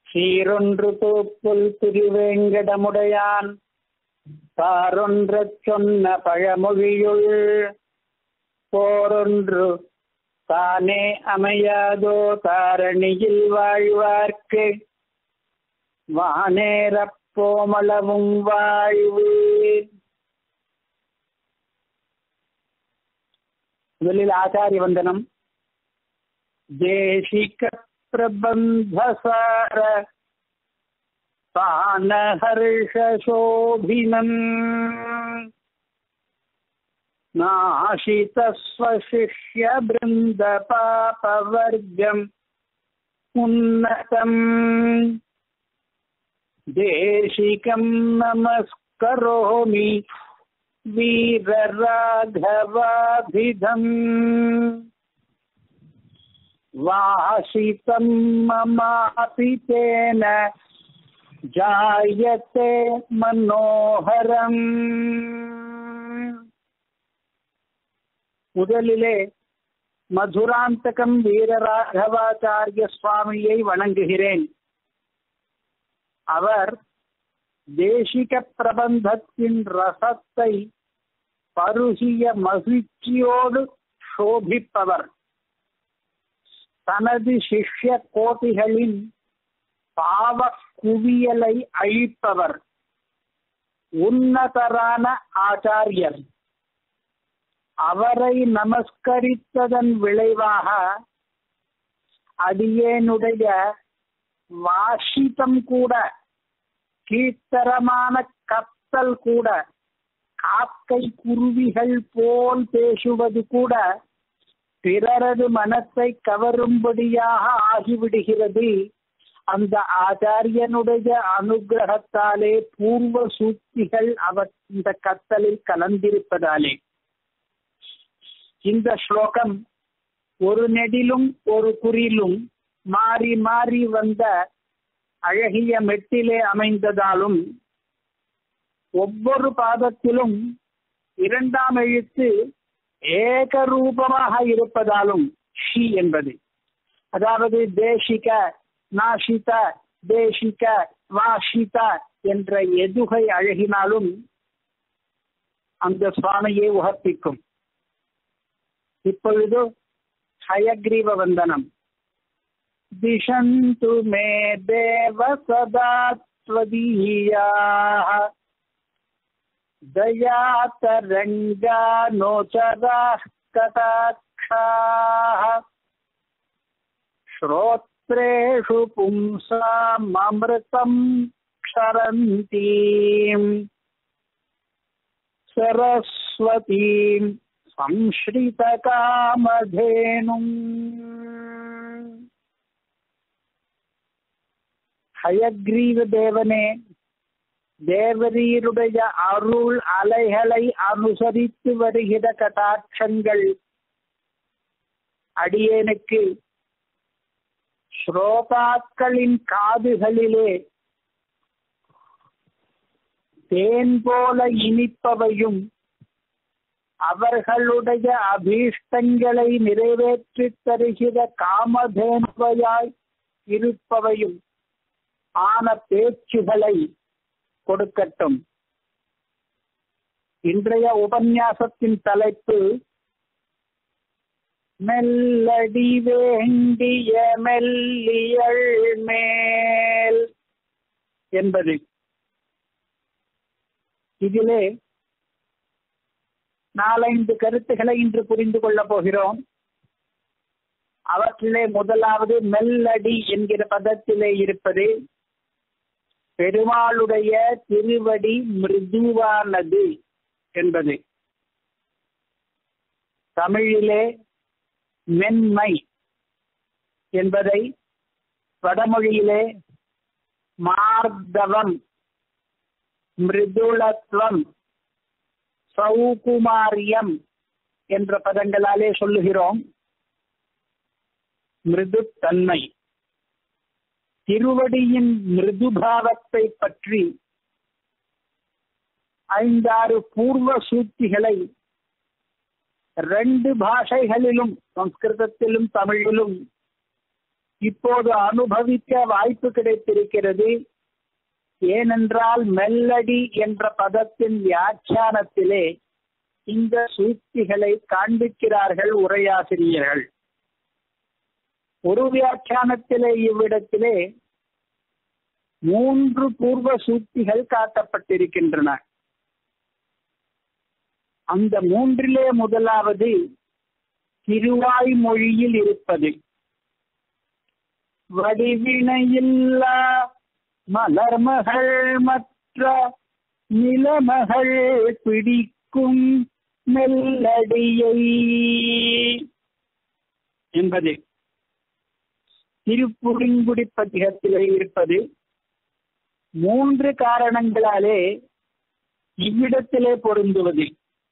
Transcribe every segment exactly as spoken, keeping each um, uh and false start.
சீரொன்று தூப்புல் திருவேங்கடமுடையான் தாரொன்றச் சொன்ன பழமொழியுள் போரொன்று தானே அமையாதோ தாரணியில் வாழ்வார்க்கு வானேரப் போமளவும் வாழ்வு. முதலில் ஆச்சாரிய வந்தனம். தேசிக பிரபந்தசார பானஹர்ஷசோபினம் நாஷிதஸ்வசிஷ்ய பிருந்த பாபவர்க்கம் உன்னதம் தேசிகம் நமஸ்கரோமி வீரராഘவாபிதம் வாசிதம் மமாபி தேன ஜாயதே மனோஹரம். முதலிலே மதுராந்தகம் வீரராഘவாச்சாரிய சுவாமியை வணங்குகிறேன். அவர் தேசிக பிரபந்தத்தின் ரசத்தை பருகிய மகிழ்ச்சியோடு சோபிப்பவர். தனது சிஷ்ய கோட்டிகளின் பாவ குவியலை அழிப்பவர். உன்னதரான ஆச்சாரியர். அவரை நமஸ்கரித்ததன் விளைவாக அடியேனுடைய வாசிதம் கூட, கீழ்த்தரமான கத்தல் கூட, காக்கை குருவிகள் போல் பேசுவது கூட பிறரது மனத்தை கவரும்படியாக ஆகிவிடுகிறது. அந்த ஆச்சாரியனுடைய அனுகிரகத்தாலே பூர்வ சூக்திகள் அவர் இந்த கத்தலில் கலந்திருப்பதாலே. இந்த ஸ்லோகம் ஒரு நெடிலும் ஒரு குறிலும் மாறி மாறி வந்த அழகிய மெட்டிலே அமைந்ததாலும் ஒவ்வொரு பாதத்திலும் இரண்டாம் எழுத்து ஏகரூபமாக இருப்பதாலும் ஷி என்பது, அதாவது தேசிக, நாஷித, தேசிக, வாஷித என்ற எதுகை அழகினாலும் அந்த சுவாமியை உகப்பிக்கும். இப்பொழுது ஹயக்ரீவ வந்தனம். திஷந்து மே தேவ சதா த்வதீயாः தயாதரங்கானோசராः கடாக்ஷாः ஸ்ரோத்ரேஷு பும்சாம் அம்ருதம் க்ஷரந்தீம் சரஸ்வதீம் சம்ஸ்ரித காமதேனும். ஹயக்ரீவ தேவனே, தேவரீருடைய அருள் அலைகளை அனுசரித்து வருகிற கடாட்சங்கள் அடியேனுக்கு ஸ்ரோதாக்களின் காதுகளிலே தேன் போல இனிப்பவையும் அவர்களுடைய அபீஷ்டங்களை நிறைவேற்றி தருகிற காமதேனுவையாய் இருப்பவையும் ஆன பேச்சுகளை கொடுக்கட்டும். இன்றைய உபன்யாசத்தின் தலைப்பு மெல்லடி வேண்டிய மெல்லியள் மேல் என்பது. இதிலே நாலைந்து கருத்துக்களை இன்று புரிந்து கொள்ளப் போகிறோம். அவற்றிலே முதலாவது மெல்லடி என்கிற பதத்திலே இருப்பது பெருமாளுடைய திருவடி மிருதுவானது என்பது. தமிழிலே மென்மை என்பதை வடமொழியிலே மார்தவம், மிருதுளத்துவம், சௌகுமாரியம் என்ற பதங்களாலே சொல்லுகிறோம். மிருது தன்மை. திருவடியின் மிருதுபாவத்தை பற்றி ஐந்தாறு பூர்வ சூக்திகளை ரெண்டு பாஷைகளிலும், சம்ஸ்கிருதத்திலும் தமிழிலும் இப்போது அனுபவிக்க வாய்ப்பு கிடைத்திருக்கிறது. ஏனென்றால் மெல்லடி என்ற பதத்தின் வியாக்கியானத்திலே இந்த சூக்திகளை காண்பிக்கிறார்கள் உரையாசிரியர்கள். ஒரு வியாக்கியானத்திலே இவ்விடத்திலே மூன்று பூர்வ சூக்திகள் காட்டப்பட்டிருக்கின்றன. அந்த மூன்றிலே முதலாவது திருவாய்மொழியில் இருப்பது வடிவினையில்லா மலர்மகள் மற்ற நிலமகள் பிடிக்கும் மெல்லடியை என்பது திருப்புளிங்குடி பதிகத்திலே இருப்பது. மூன்று காரணங்களாலே இவ்விடத்திலே பொருந்துவது.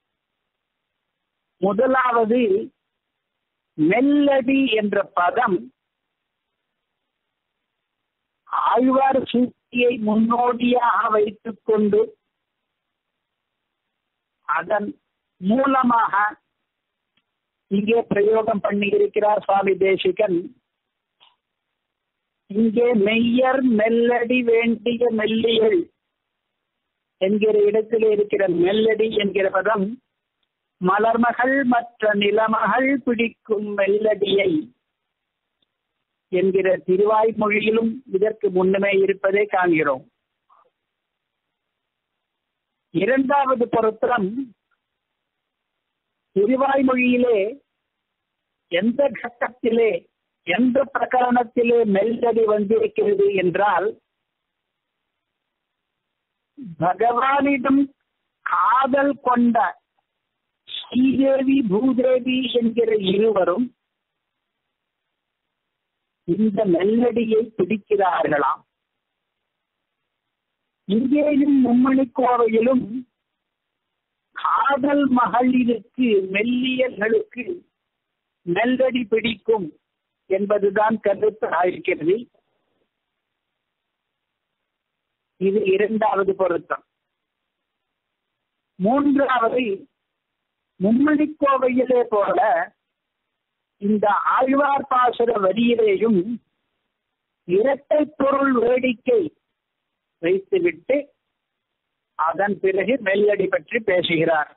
முதலாவது, மெல்லடி என்ற பதம் ஆழ்வார் சூக்தியை முன்னோடியாக வைத்துக் கொண்டு அதன் மூலமாக இங்கே பிரயோகம் பண்ணி இருக்கிறார் சுவாமி தேசிகன். இங்கே மெய்யர் மெல்லடி வேண்டிய மெல்லியல் என்கிற இடத்திலே இருக்கிற மெல்லடி என்கிற பதம் மலர்மகள் மற்ற நிலமகள் பிடிக்கும் மெல்லடியை என்கிற திருவாய்மொழியிலும் இதற்கு முன்னமே இருப்பதை காண்கிறோம். இரண்டாவது பொருத்தம், திருவாய்மொழியிலே எந்த கட்டத்திலே எந்த பிரகரணத்திலே மெல்லடி வந்திருக்கிறது என்றால், பகவானிடம் காதல் கொண்ட ஸ்ரீதேவி பூதேவி என்கிற இருவரும் இந்த மெல்லடியை பிடிக்கிறார்களாம். இங்கேயும் மும்மணி கோவையிலும் காதல் மகளிருக்கு மெல்லியர்களுக்கு மெல்லடி பிடிக்கும் என்பதுதான் கருத்து ஆயிருக்கிறது. இது இரண்டாவது பொருத்தம். மூன்றாவது, மும்மணி கோவையிலே போல இந்த ஆழ்வார் பாசுர வரியிலேயும் இரட்டை பொருள் வேடிக்கை வைத்துவிட்டு அதன் பிறகு மெல்லடி பற்றி பேசுகிறார்.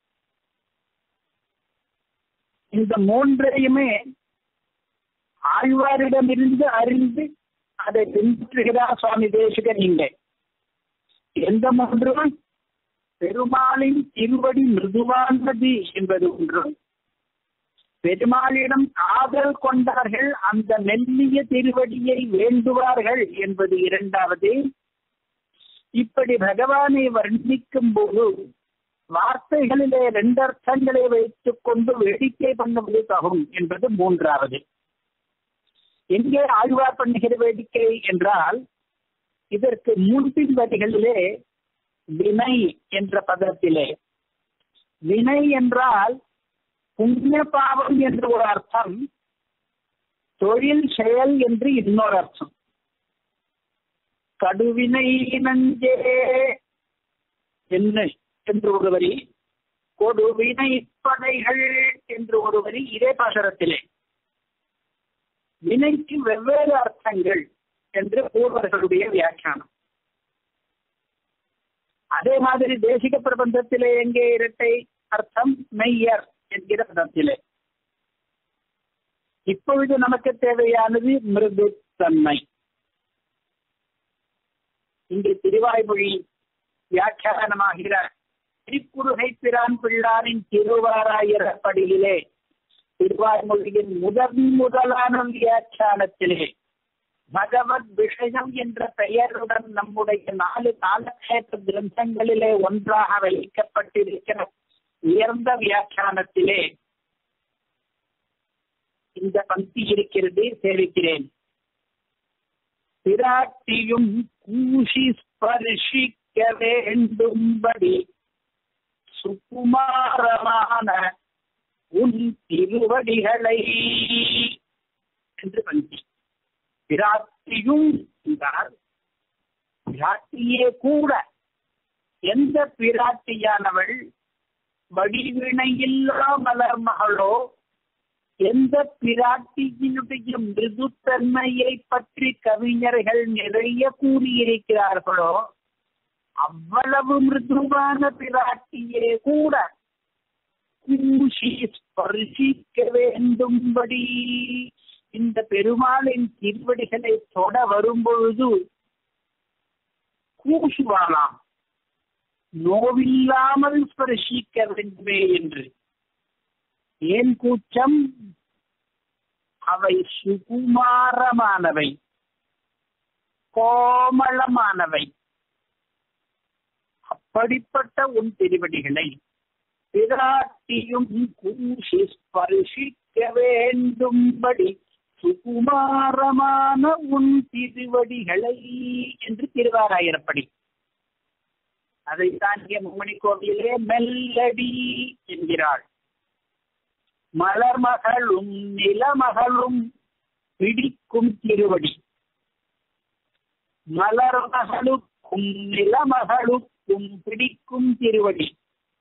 இந்த மூன்றையுமே ஆழ்வாரிடமிருந்து அறிந்து அதை பின்பற்றுகிறார் சுவாமி தேசிகன். இங்கே எந்த மூன்றும், பெருமாளின் திருவடி மிருதுவானது என்பது ஒன்றும், பெருமாளிடம் காதல் கொண்டார்கள் அந்த மெல்லிய திருவடியை வேண்டுவார்கள் என்பது இரண்டாவது. இப்படி பகவானை வர்ணிக்கும் போது வார்த்தைகளிலே ரெண்டு அர்த்தங்களை வைத்துக் கொண்டு வேடிக்கை பண்ணுவது தகும் என்பது மூன்றாவது. எங்கே ஆழ்வார் பண்ணுகிற வேடிக்கை என்றால், இதற்கு மூன்றின் வரிகளிலே வினை என்ற பதத்திலே, வினை என்றால் புண்ணிய பாவம் என்று ஒரு அர்த்தம், தொழில் செயல் என்று இன்னொரு அர்த்தம். கடுவினை நஞ்சே என்ன என்று ஒரு வரி, கொடுவினை படைகள் என்று ஒரு வரி இதே பாசரத்திலே. வினைக்கு வெவ்வேறு அர்த்தங்கள் என்று பூர்வர்களுடைய வியாக்கியானம். அதே மாதிரி தேசிக பிரபந்தத்திலே எங்கே இரட்டை அர்த்தம், மெய்யர் என்கிற பதத்திலே. இப்பொழுது நமக்கு தேவையானது மிருது தன்மை. இங்கு திருவாய்மொழி வியாக்கியானமாகிற திருக்குறுகை பிரான் பிள்ளாரின் திருவாராயிரப்படியிலே திருவாய்மொழியின் முதன் முதலான வியாக்கியானத்திலே பகவத் விஷயம் என்ற பெயருடன் நம்முடைய நாலு காலக்ஷேப கிரந்தங்களிலே ஒன்றாக வைக்கப்பட்டிருக்கிற உயர்ந்த வியாக்கியானத்திலே இந்த பக்தி இருக்கிறது, சேவிக்கிறேன். பிராட்டியும் கூஷி ஸ்பர்ஷிக்க வேண்டும்படி சுகுமாரமான உன் திருவடிகளை என்று பந்தி. பிராட்டியும் என்றால் பிராட்டியே கூட. எந்த பிராட்டியானவள் வடிவினையில்லா மலர் மகளோ எந்த பிராட்டியினுடைய மிருதுத்தன்மையை பற்றி கவிஞர்கள் நிறைய கூறியிருக்கிறார்களோ அவ்வளவு மிருதுவான பிராட்டியே கூட கூஷி ஸ்பர்சிக்க வேண்டும்படி இந்த பெருமாளின் திருவடிகளை தொட வரும்பொழுது கூசுவாளாம், நோவில்லாமல் ஸ்பர்சிக்க வேண்டுமே என்று. ஏன் கூச்சம்? அவை சுகுமாரமானவை, கோமளமானவை. அப்படிப்பட்ட உன் திருவடிகளை பிராட்டியும் கூசி ஸ்பர்சிக்க வேண்டும்படி சுகுமாரமான உன் திருவடிகளை என்று திருவாராயிரப்படி. அதைத்தான் இங்கே மும்மணி கோவிலே மெல்லடி என்கிறாள். மலர்மகளும் நிலமகளும் பிடிக்கும் திருவடி. மலர்மகளுக்கும் நிலமகளுக்கும் பிடிக்கும் திருவடி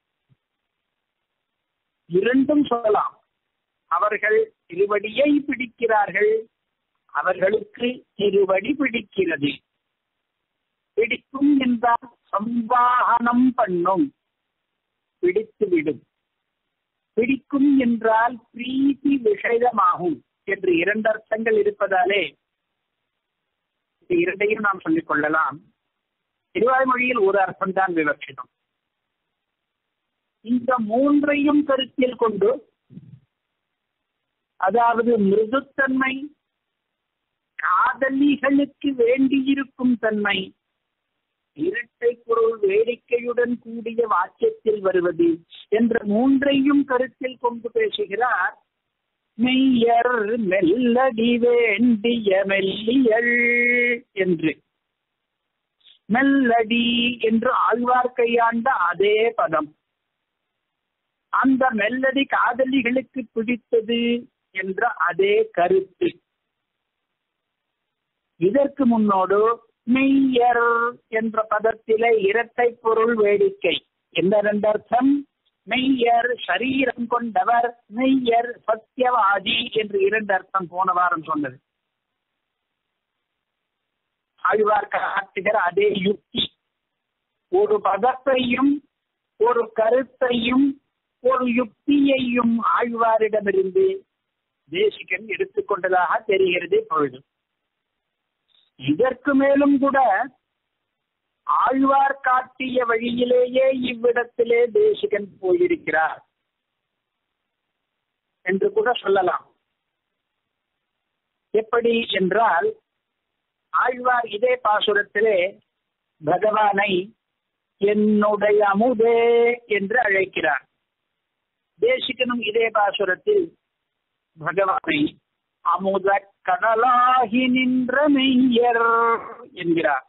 இரண்டும் சொல்லலாம். அவர்கள் திருவடியை பிடிக்கிறார்கள், அவர்களுக்கு திருவடி பிடிக்கிறது. பிடிக்கும் என்றால் சம்வாகனம் பண்ணும், பிடித்துவிடும். பிடிக்கும் என்றால் பிரீத்தி விஷயமாகும் என்று இரண்டு அர்த்தங்கள் இருப்பதாலே இந்த இரண்டையும் நாம் சொல்லிக் கொள்ளலாம். திருவாய்மொழியில் ஒரு அர்த்தம் தான் விவட்சிதம். இந்த மூன்றையும் கருத்தில் கொண்டு, அதாவது மிருதுத்தன்மை, காதலிகளுக்கு வேண்டியிருக்கும் தன்மை, இரட்டை பொருள் வேடிக்கையுடன் கூடிய வாக்கியத்தில் வருவது என்ற மூன்றையும் கருத்தில் கொண்டு பேசுகிறார். மெய்யர் மெல்லடி வேண்டிய மெல்லியள் என்று. மெல்லடி என்று ஆழ்வார் கையாண்ட அதே பதம். அந்த மெல்லடி காதலிகளுக்கு பிடித்தது என்ற அதே கருத்து. இதற்கு முன்னோடு மெய்யர் என்ற பதத்திலே இரட்டை பொருள் வேடிக்கை. எந்த ரெண்டு அர்த்தம்? மெய்யர் சரீரம் கொண்டவர், மெய்யர் சத்தியவாதி என்று இரண்டு அர்த்தம் போன வாரம் சொன்னது. ஆழ்வார் காட்டுகிற அதே யுக்தி. ஒரு பதத்தையும் ஒரு கருத்தையும் ஒரு யுக்தியையும் ஆழ்வாரிடமிருந்து தேசிகன் எடுத்துக்கொண்டதாக தெரிகிறது பொழுது. இதற்கு மேலும் கூட ஆழ்வார் காட்டிய வழியிலேயே இவ்விடத்திலே தேசிகன் போயிருக்கிறார் என்று கூட சொல்லலாம். எப்படி என்றால், ஆழ்வார் இதே பாசுரத்திலே பகவானை என்னுடைய அமுதே என்று அழைக்கிறார். தேசிகனும் இதே பாசுரத்தில் பகவானை அமுத கடலாகி நின்ற மெய்யர் என்கிறார்.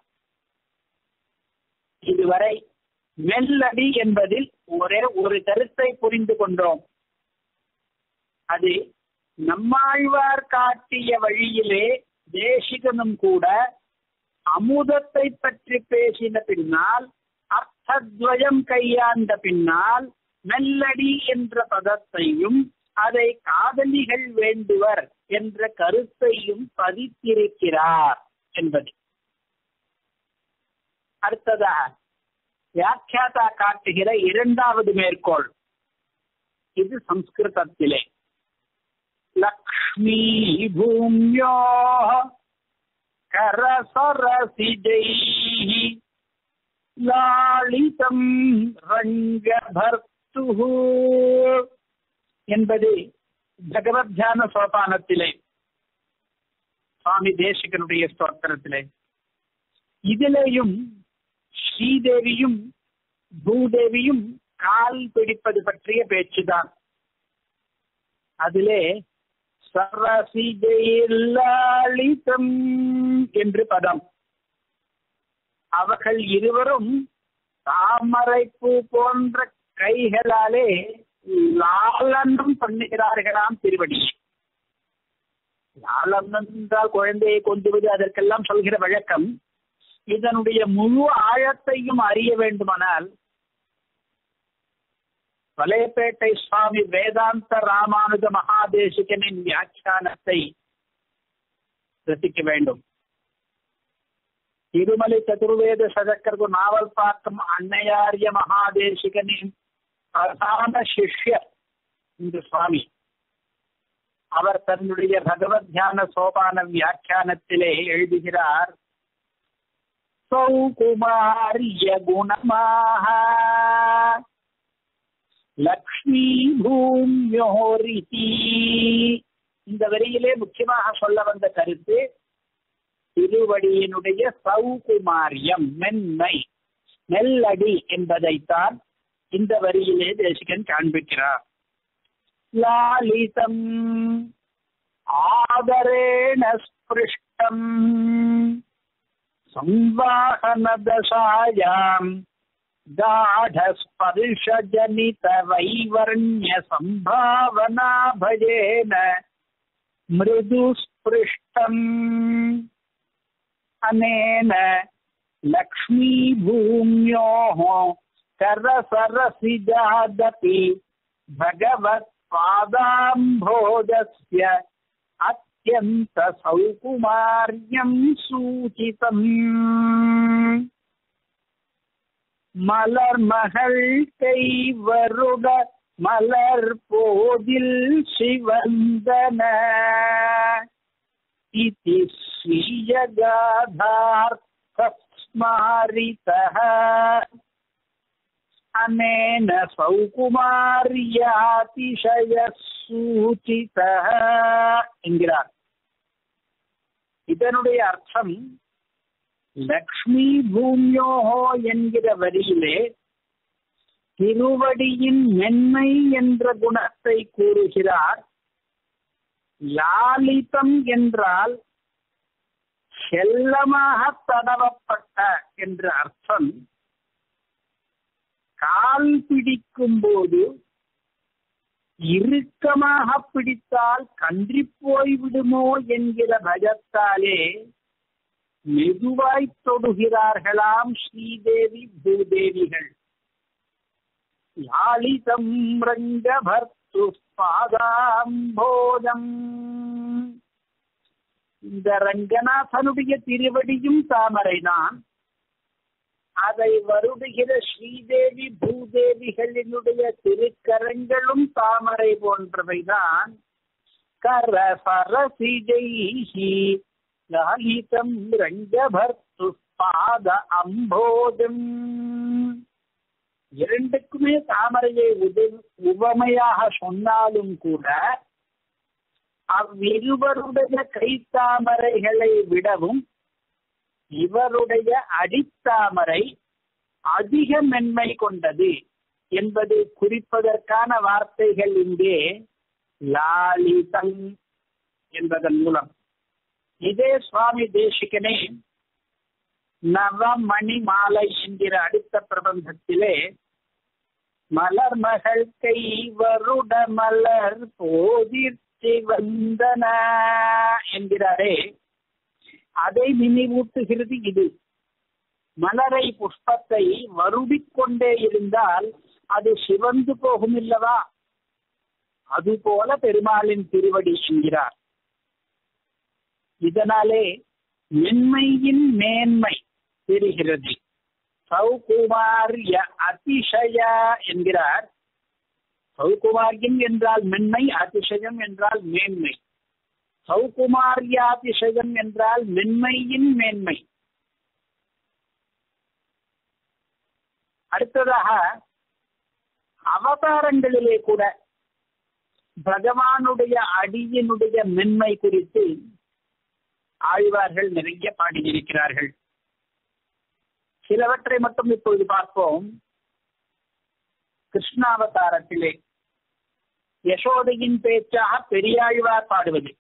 இதுவரை மெல்லடி என்பதில் ஒரே ஒரு கருத்தை புரிந்து கொண்டோம். அது நம்மாழ்வார் காட்டிய வழியிலே தேசிகனும் கூட அமுதத்தை பற்றி பேசின பின்னால், அர்த்தத்வயம் கையாண்ட பின்னால், மெல்லடி என்ற பதத்தையும் அதை காதலிகள் வேண்டுவர் என்ற கருத்தையும் பதித்திருக்கிறார் என்பது. அடுத்ததாக வியாக்கியாதா காட்டுகிற இரண்டாவது மேற்கோள். இது சம்ஸ்கிருதத்திலே லக்ஷ்மி பூமியோ கரசரசிஜைஹி லாளிதம் ரங்கபர்த்துஹு என்பது பகவத் தியான சோபானத்திலே சுவாமி தேசிகனுடைய ஸ்தோத்திரத்திலே. இதிலேயும் ஸ்ரீதேவியும் பூதேவியும் கால் பிடிப்பது பற்றிய பேச்சுதான். அதிலே சரசிஜைலாளிதம் என்று பதம். அவர்கள் இருவரும் தாமரைப்பூ போன்ற கைகளாலே லாலனம் பண்ணுகிறார்களாம் திருவடி. லாலனம் என்றால் குழந்தையை கொண்டுவது, அதற்கெல்லாம் சொல்கிற வழக்கம். இதனுடைய முழு ஆழத்தையும் அறிய வேண்டுமானால் வலையப்பேட்டை சுவாமி வேதாந்த ராமானுஜ மகாதேசிகனின் வியாக்கியானத்தை ரசிக்க வேண்டும். திருமலை சதுர்வேத சதக்கரது நாவல் பார்க்கும் அன்னையாரிய மகாதேசிகனின் பிரதான சிஷ்யர் இந்த சுவாமி. அவர் தன்னுடைய பகவத் தியான சோபான வியாக்கியானத்திலே எழுதுகிறார், சௌகுமாரிய குணமாக லக்ஷ்மி பூமியோரிதி. இந்த வரியிலே முக்கியமாக சொல்ல வந்த கருத்து திருவடியினுடைய சௌகுமாரியம், மென்மை, நெல்லடி என்பதைத்தான் இந்த வரியிலே தேசிகன் காண்பிக்கிறார். லாலிதம் ஆதரேண ஸ்பிருஷ்டம் சம்வாஹன தசாயாம் காடஸ்பர்ஷஜனித வைவர்ண்ய சம்பாவனா பஜேன மிருது ஸ்பிருஷ்டம் அனேன லக்ஷ்மீ பூம்யோஹ கரசரசிஜாதபி பகவத் பாதாம்போஜஸ்ய அத்யந்த சௌகுமார்யம் சூசிதம். மலர் மகள் கை வருட மலர் போதில் சிவந்தன இதி ஸ்ரீயகாதார்த்தஸ்மாரிதஹ அனேன சௌகுமார்யாதிசய சூசிதஹ என்கிறார். இதனுடைய அர்த்தம், லக்ஷ்மி பூமியோஹோ என்கிற வரியிலே திருவடியின் மென்மை என்ற குணத்தை கூறுகிறார். லாலிதம் என்றால் செல்லமாக தடவப்பட்ட என்ற அர்த்தம். கால் பிடிக்கும் போது இறுக்கமாக பிடித்தால் கன்றி போய்விடுமோ என்கிற பயத்தாலே மெதுவாய் தொடுகிறார்களாம் ஸ்ரீதேவி பூதேவிகள். லாலிதம் ரங்கபர்த்து பாதாம்போதம். இந்த ரங்கநாதனுடைய திருவடியும் தாமரைதான். அதை வருடுகிற ஸ்ரீதேவி பூதேவிகளினுடைய திருக்கரங்களும் தாமரை போன்றவைதான். கரசரசிஜைஹி லாலிதம் ரங்கபர்த்து பாத அம்போதம். இரண்டுக்குமே தாமரையை உவமையாக சொன்னாலும் கூட அவ்விருவருடைய கைத்தாமரைகளை விடவும் இவருடைய அடித்தாமரை அதிக மென்மை கொண்டது என்பது குறிப்பதற்கான வார்த்தைகள் இங்கே லாலிதம் என்பதன் மூலம். இதே சுவாமி தேசிகனே நவமணி மாலை என்கிற அடுத்த பிரபந்தத்திலே மலர் மகள் கை வருட மலர் போதிர்ச்சி வந்தன என்கிறாரே, அதை நினைவூட்டுகிறது இது. மலரை புஷ்பத்தை வருடிக்கொண்டே இருந்தால் அது சிவந்து போகும் இல்லவா, அதுபோல பெருமாளின் திருவடி என்கிறார். இதனாலே மென்மையின் மேன்மை தெரிகிறது. சௌகுமார்ய அதிசய என்கிறார். சௌகுமாரியம் என்றால் மென்மை, அதிசயம் என்றால் மேன்மை. சௌகுமார்யாதிசயம் என்றால் மென்மையின் மேன்மை. அடுத்ததாக அவதாரங்களிலே கூட பகவானுடைய அடியினுடைய மென்மை குறித்து ஆழ்வார்கள் நிறைய பாடியிருக்கிறார்கள். சிலவற்றை மட்டும் இப்பொழுது பார்ப்போம். கிருஷ்ணாவதாரத்திலே யசோதையின் பேச்சாக பெரியாழ்வார் பாடுவது,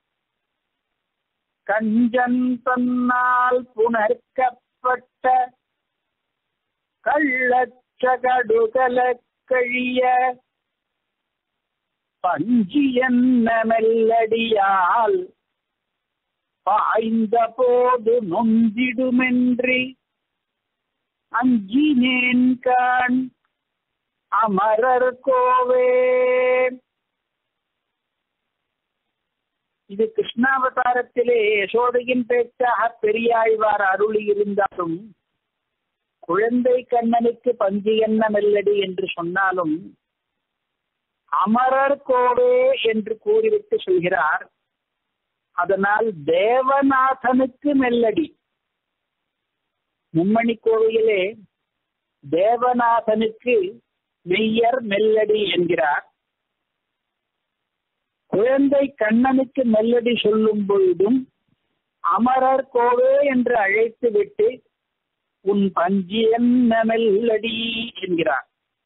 கஞ்சன் தன்னால் புணர்க்கப்பட்ட கள்ளச்சகடுகல கழிய பஞ்சியன்ன மெல்லடியால் பாய்ந்த போது நொந்திடுமென்றி அஞ்சினேன் கான் அமரர் கோவே. இது கிருஷ்ணாவதாரத்திலே யசோதையின் பேச்சாக பெரியாழ்வார் அருளி இருந்தாலும், குழந்தை கண்ணனுக்கு பஞ்சு என்ன மெல்லடி என்று சொன்னாலும் அமரர் கோவே என்று கூறிவிட்டு சொல்கிறார். அதனால் தேவநாதனுக்கு மெல்லடி. மும்மணி கோவிலே தேவநாதனுக்கு மெய்யர் மெல்லடி என்கிறார். குழந்தை கண்ணனுக்கு மெல்லடி சொல்லும் பொழுதும் அமரர் கோவே என்று அழைத்து விட்டு உன் பஞ்சு என்ன மெல்லடி என்கிறார்.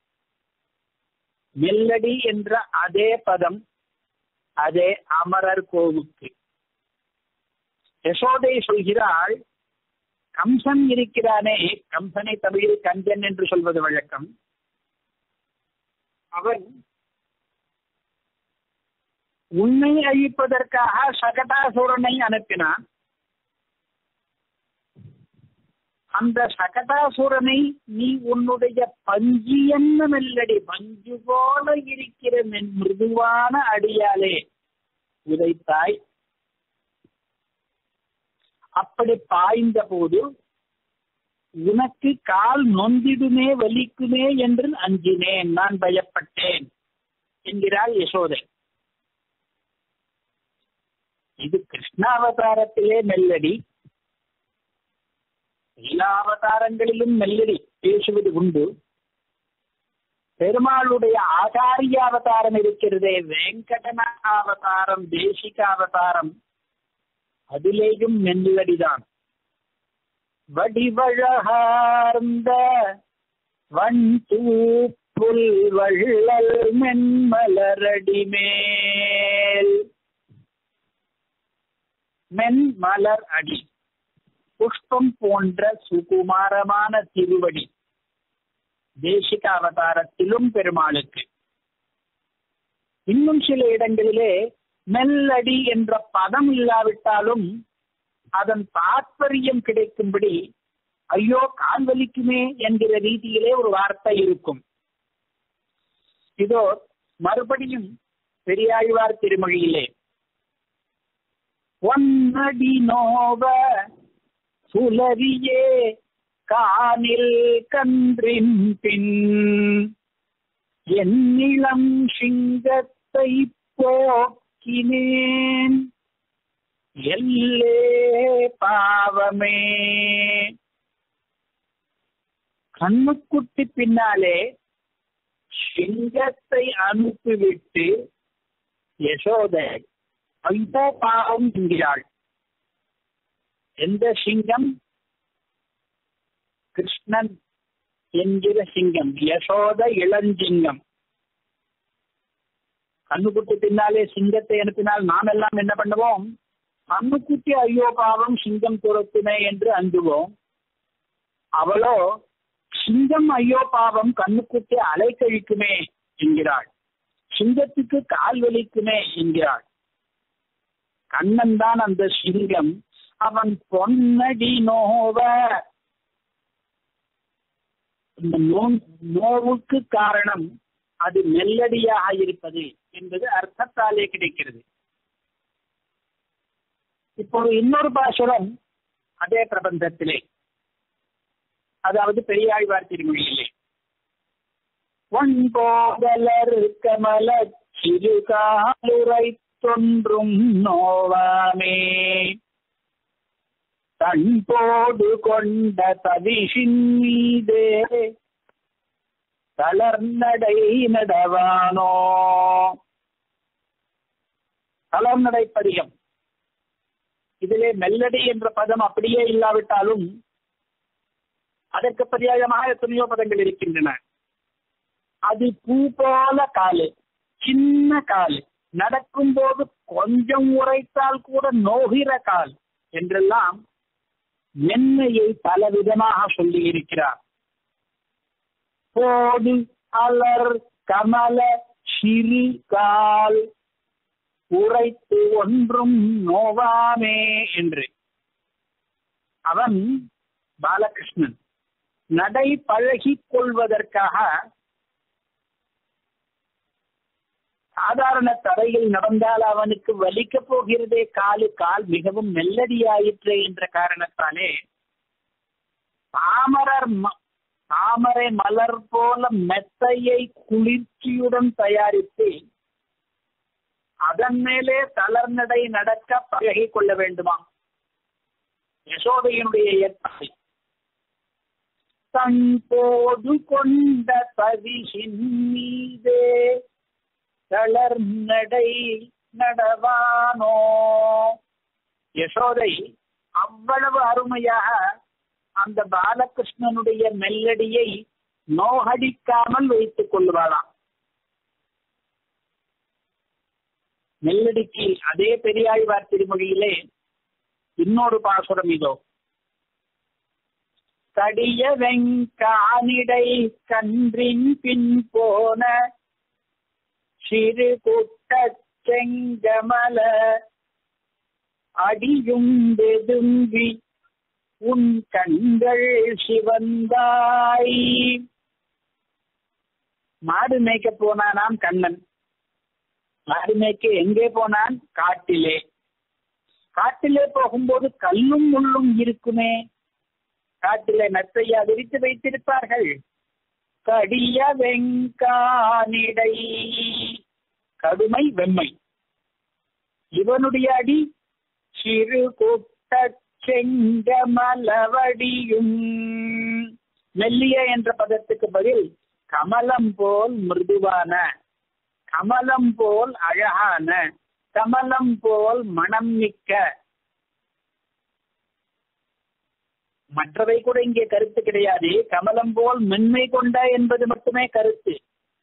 மெல்லடி என்ற அதே பதம் அதே அமரர் கோவுக்கு. யசோதை சொல்கிறாள், கம்சன் இருக்கிறானே, கம்சனை தமிழில் கஞ்சன் என்று சொல்வது வழக்கம். அவன் உன்னை அழிப்பதற்காக சகடாசுரனை அனுப்பினான். அந்த சகடாசுரனை நீ உன்னுடைய பஞ்சு என்ன மெல்லடி, பஞ்சு போல இருக்கிற மிருதுவான அடியாலே உதைத்தாய். அப்படி பாய்ந்த போது உனக்கு கால் நொந்திடுமே வலிக்குமே என்று அஞ்சினேன், நான் பயப்பட்டேன் என்கிறாள் யசோதை. இது கிருஷ்ணாவதாரத்திலே மெல்லடி. எல்லா அவதாரங்களிலும் மெல்லடி பேசுவது உண்டு. பெருமாளுடைய ஆச்சாரிய அவதாரம் இருக்கிறதே, வெங்கடன அவதாரம், தேசிக அவதாரம், அதிலேயும் மெல்லடிதான். வடிவழகார்ந்த வண் தூப்புல் வள்ளல் மென்மலரடி மேல். மென்மலர் அடி, புஷ்பம் போன்ற சுகுமாரமான திருவடி தேசிக அவதாரத்திலும் பெருமாளுக்கு. இன்னும் சில இடங்களிலே மெல்லடி என்ற பதம் இல்லாவிட்டாலும் அதன் தாற்பயம் கிடைக்கும்படி ஐயோ கால் வலிக்குமே என்கிற ரீதியிலே ஒரு வார்த்தை இருக்கும். இதோ மறுபடியும் பெரியாழ்வார் திருமொழியிலே ஒன்னடி நோவ சுலரியே கானில் கன்றின் பின் என்னிளம் சிங்கத்தை போக்கினேன் எல்லே பாவமே. கண்ணுக்குட்டி பின்னாலே சிங்கத்தை அனுப்பிவிட்டு யசோதை ஐயோ பாவம் என்கிறாள். எந்த சிங்கம்? கிருஷ்ணன் என்கிற சிங்கம், யசோத இளஞ்சிங்கம். கண்ணுக்குட்டி பின்னாலே சிங்கத்தை அனுப்பினால் நாம் எல்லாம் என்ன பண்ணுவோம்? கண்ணுக்குட்டி ஐயோ பாவம் சிங்கம் துரத்துமே என்று அஞ்சுவோம். அவளோ சிங்கம் ஐயோ பாவம் கண்ணுக்குட்டி அலை கழிக்குமே என்கிறாள், சிங்கத்துக்கு கால் வலிக்குமே என்கிறாள். கண்ணன் தான் அந்த சிங்கம். அவன் பொன்னடி நோவ, இந்த நோவுக்கு காரணம் அது மெல்லடியாக இருப்பது என்பது அர்த்தத்தாலே கிடைக்கிறது. இப்போ இன்னொரு பாசுரம் அதே பிரபந்தத்திலே, அதாவது பெரியாழ்வார் திருமொழியிலே, ஒன் போதலர் கமல சிறுகாலுரை தொன்றும் நோவாமே தன் போடு கொண்ட தவிஷின் மீதே தளர்நடை நடவானோ. தளர்நடை பதிகம். இதிலே மெல்லடி என்ற பதம் அப்படியே இல்லாவிட்டாலும் அதற்கு பரியாயமாக எத்தனையோ பதங்கள் இருக்கின்றன. அது பூ போல காலு, சின்ன காலு, நடக்கும் போது கொஞ்சம் உரைத்தால் கூட நோகிற கால் என்றெல்லாம் மென்மையை பல விதமாக சொல்லி இருக்கிறார். போடு அலர் கமல சிறு கால் உரைத்து ஒன்றும் நோவாமே என்று. அவன் பாலகிருஷ்ணன் நடை பழகி கொள்வதற்காக சாதாரண தரையில் நடந்தால் அவனுக்கு வலிக்கப் போகிறதே, காலு கால் மிகவும் மெல்லடியாயிற்று என்ற காரணத்தாலே தாமரர் தாமரை மலர் போல மெத்தையை குளிர்ச்சியுடன் தயாரித்து அதன் மேலே தளர்நடை நடக்க பழகி கொள்ள வேண்டுமா? யசோதையினுடைய ஏற்பாடு. தன் போது கொண்ட பரிசின் மீதே தளர்நடை நடவானோ. யசோதை அவ்வளவு அருமையாக அந்த பாலகிருஷ்ணனுடைய மெல்லடியை நோகடிக்காமல் வைத்துக் கொள்வாளாம். மெல்லடிக்கு அதே பெரியாழ்வார் திருமொழியிலே இன்னொரு பாசுரம் இதோ. கடிய வெங்கானிடை கன்றின் பின் போன சிறு கூட்ட செங்கமல அடியும் வெதும்பி உன் கண்கள் சிவந்தாய். மாடு மேய்க்க போனானாம் கண்ணன். மாடு மேய்க்க எங்கே போனான்? காட்டிலே. காட்டிலே போகும்போது கல்லும் முள்ளும் இருக்குமே. காட்டிலே நத்தையா விரித்து வைத்திருப்பார்கள். கடிய வெங்கானிடை, கடுமை வெம்மை. இவனுடைய அடி சிறு கூட்ட செங்கமலவடியும். மெல்லிய என்ற பதத்துக்கு பதில் கமலம் போல் மிருதுவான, கமலம் போல் அழகான, கமலம் போல் மனம் மிக்க. மற்றவை கூட இங்கே கருத்து கிடையாது. கமலம் போல் மென்மை கொண்ட என்பது மட்டுமே கருத்து.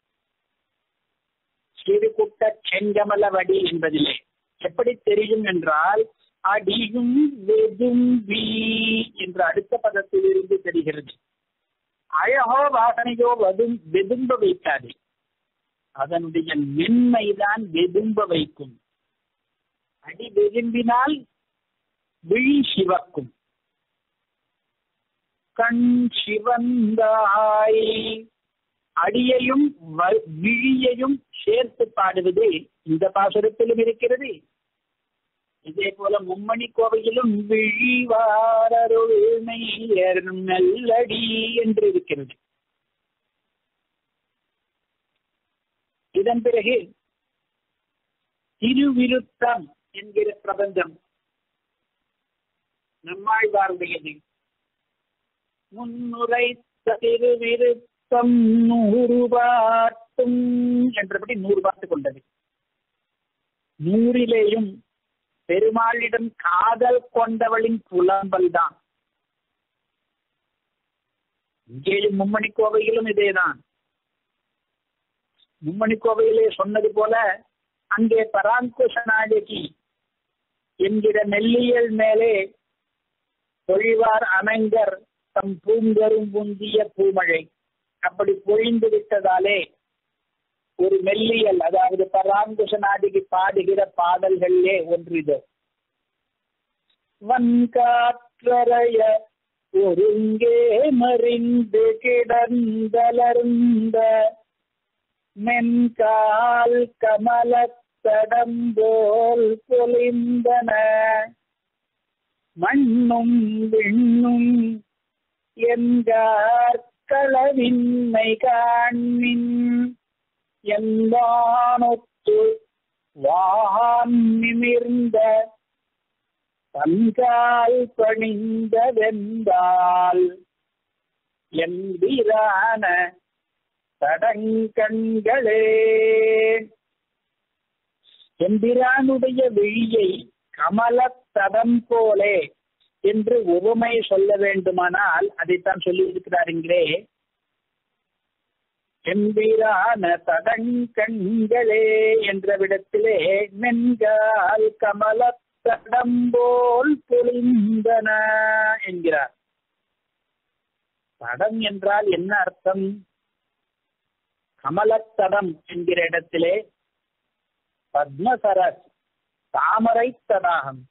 சிறுகுட்ட செங்கமலவடி என்பதிலே எப்படி தெரியும் என்றால் அடியும் வெதும்பி என்ற அடுத்த பதத்தில் இருந்து தெரிகிறது. அழகோ வாசனையோ வதும் வெதும்ப வைக்காது, அதனுடைய மென்மைதான் வெதும்ப வைக்கும். அடி வெதும்பினால் விழி சிவக்கும். கண் சிவந்தாய், அடியையும் விழியையும் சேர்த்து பாடுவது இந்த பாசுரத்திலும் இருக்கிறது. இதே போல மும்மணி கோவையிலும் விழிவாரருள்மையர் நல்லடி என்று இருக்கிறது. இதன் பிறகு திருவிருத்தம் என்கிற பிரபஞ்சம் நம்மாழ்வாருடையது. முன்னுரை திருவிருத்தம் நூறு பாட்டும் என்றபடி நூறு பாட்டு கொண்டது. நூறிலேயும் பெருமாளிடம் காதல் கொண்டவளின் புலம்பல் தான். இங்கேயும் மும்மணி கோவையிலும் இதேதான். மும்மணி கோவையிலே சொன்னது போல அங்கே பராங்குஷ நாயகி என்கிற நெல்லியல் மேலே பொழிவார் அமைங்கர் தம் பூங்கரும் புந்திய பூமழை அப்படி பொழிந்து விட்டதாலே ஒரு மெல்லியல், அதாவது பராங்குஷ நாயகி பாடுகிற பாடல்களிலே ஒன்று இது. வன்காற்றறைய ஒருங்கே மறிந்து கிடந்தலர்ந்த மென்கால் கமலத்தடம்போல் பொலிந்தன மண்ணும் விண்ணும் என்கார் களவின்மை காண்மின் எந்தானொத்து வான் நிமிர்ந்த தன்கால் பணிந்த வெந்தால் எம்பிரான தடங்கண்களே. எம்பிரானுடைய விழியை கமலத்தடம் போலே என்று உவமை சொல்ல வேண்டுமானால் அதைத்தான் சொல்லி இருக்கிறார் இங்கே. எம்பிரான தடங்கண்களே என்ற விடத்திலே மென்கால் கமலத்தடம்போல் பொலிந்தன என்கிறார். தடம் என்றால் என்ன அர்த்தம்? கமலத்தடம் என்கிற இடத்திலே பத்மசரஸ் தாமரை தடாகம்,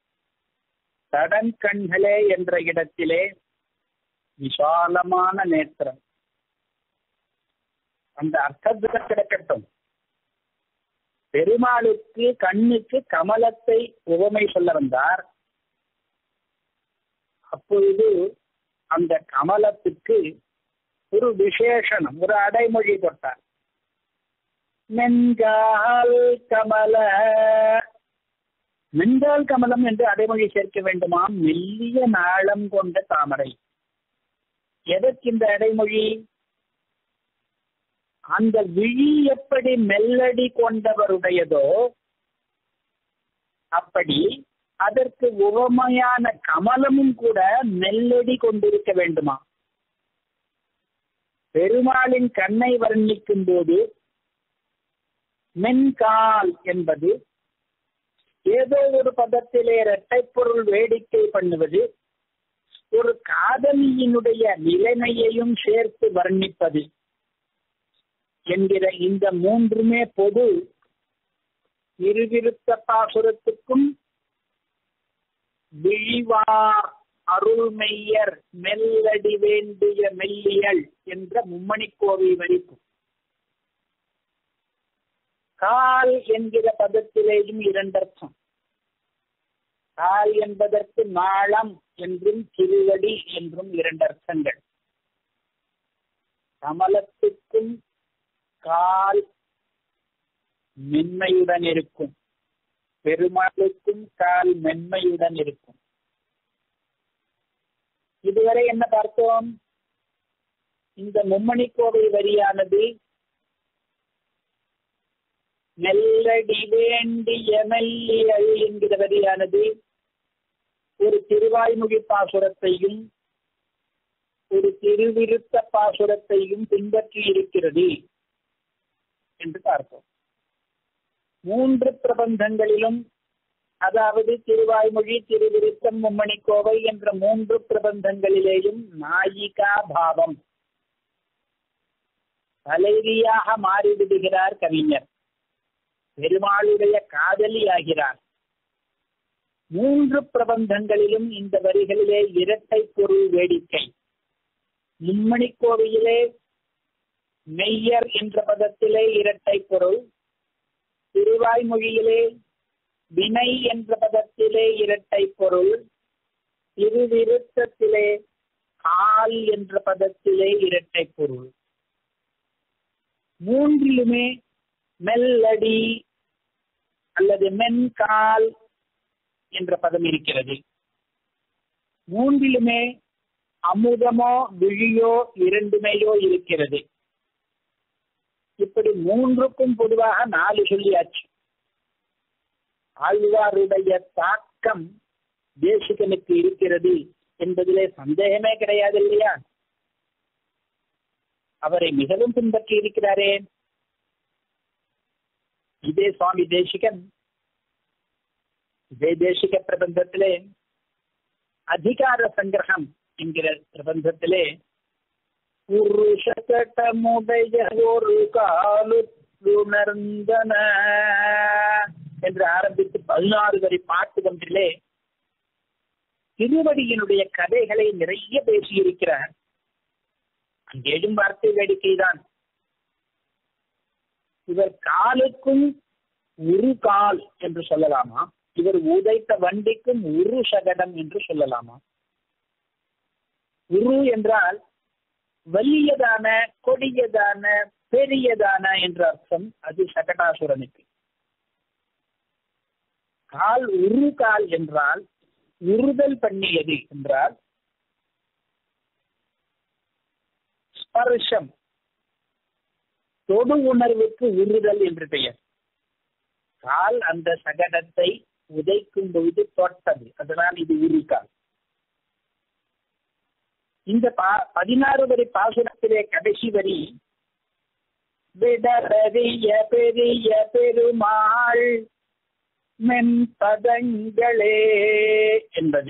தடங்கண்களே என்ற இடத்திலே விசாலமான நேத்திரம். அந்த அர்த்தத்தில் கிடக்கட்டும். பெருமாளுக்கு கண்ணுக்கு கமலத்தை உவமை சொல்ல வந்தார். அப்பொழுது அந்த கமலத்துக்கு ஒரு விசேஷனம், ஒரு அடைமொழி போட்டார். மென்கால் கமல, மென்கால் கமலம் என்று அடைமொழி சேர்க்க வேண்டுமாம். மெல்லிய நாளம் கொண்ட தாமரை. எதற்கு இந்த அடைமொழி? அந்த விழி எப்படி மெல்லடி கொண்டவருடையதோ அப்படி அதற்கு உவமையான கமலமும் கூட மெல்லடி கொண்டிருக்க வேண்டுமா. பெருமாளின் கண்ணை வர்ணிக்கும் போது மென்கால் என்பது ஏதோ ஒரு பதத்திலே இரட்டை பொருள் வேடிக்கை பண்ணுவது, ஒரு காதலியினுடைய நிலைமையையும் சேர்த்து வர்ணிப்பது என்கிற இந்த மூன்றுமே பொது இருவிருத்த பாசுரத்துக்கும் விழிவார் அருள்மெய்யர் மெல்லடி வேண்டிய மெல்லியல் என்ற மும்மணிக்கோவை வரிக்கும். கால் என்கிற பதத்திலேயும் இரண்டர்த்தம். கால் என்பதற்கு நாளம் என்றும் திருவடி என்றும் இரண்டு அர்த்தங்கள். கமலத்துக்கும் கால் மென்மையுடன் இருக்கும், பெருமாளுக்கும் கால் மென்மையுடன் இருக்கும். இதுவரை என்ன பார்த்தோம்? இந்த மும்மணிக்கோவை வரியானது மெல்லடி வேண்டிய மெல்லியல் என்கிற வரியானது ஒரு திருவாய்மொழி பாசுரத்தையும் ஒரு திருவிருத்த பாசுரத்தையும் பின்பற்றி இருக்கிறது என்று பார்த்தோம். மூன்று பிரபந்தங்களிலும், அதாவது திருவாய்மொழி, திருவிருத்தம், மும்மணிக்கோவை என்ற மூன்று பிரபந்தங்களிலேயும் நாயிகா பாவம், தலைவியாக மாறிவிடுகிறார் கவிஞர். பெருமாளுடைய காதலி ஆகிறார். மூன்று பிரபந்தங்களிலும் இந்த வரிகளிலே இரட்டை பொருள் வேடிக்கை. மும்மணிக்கோவையிலே மெய்யர் என்ற பதத்திலே இரட்டை பொருள், திருவாய்மொழியிலே வினை என்ற பதத்திலே இரட்டை பொருள், திருவிருத்தத்திலே கால் என்ற பதத்திலே இரட்டை பொருள். மூன்றிலுமே மெல்லடி அல்லது மென்கால் என்ற பதம் இருக்கிறது. மூன்றிலுமே அமுதமோ விழியோ இரண்டுமேயோ இருக்கிறது. இப்படி மூன்றுக்கும் பொதுவாக நாலு சொல்லியாச்சு. ஆழ்வாருடைய தாக்கம் தேசிகனுக்கு இருக்கிறது என்பதிலே சந்தேகமே கிடையாது இல்லையா? அவரை மிகவும் பின்பற்றி இருக்கிறாரே. இதே சுவாமி தேசிகன் இதே தேசிக பிரபந்தத்திலே அதிகார சங்கிரகம் என்கிற பிரபந்தத்திலே புருஷகட்டமுடைய ஒரு காலு உணர்ந்தன என்று ஆரம்பித்து பதினாறு வரை பாட்டு ஒன்றிலே திருவடியினுடைய கதைகளை நிறைய பேசியிருக்கிறார். அங்கேயும் வார்த்தை வேடிக்கைதான். இவர் காலுக்கும் உரு கால் என்று சொல்லலாமா, இவர் உதைத்த வண்டிக்கும் உரு சகடம் என்று சொல்லலாமா? உரு என்றால் வலியதான, கொடியதான, பெரியதான என்ற அர்த்தம். அது சகடாசுரனுக்கு. கால் உரு கால் என்றால் உறுதல் பண்ணியது என்றால் ஸ்பர்ஷம், தொடு உணர்வுக்கு உறுதல் என்று பெயர். கால் அந்த சகடத்தை உதைக்கும் பொழுது தொட்டது, அதனால் இது உருக்கால். இந்த பதினாறு வரி பாசுரத்திலே கடைசி வரி விடறிய பெரிய பெருமாள் மென்பதங்களே என்பது.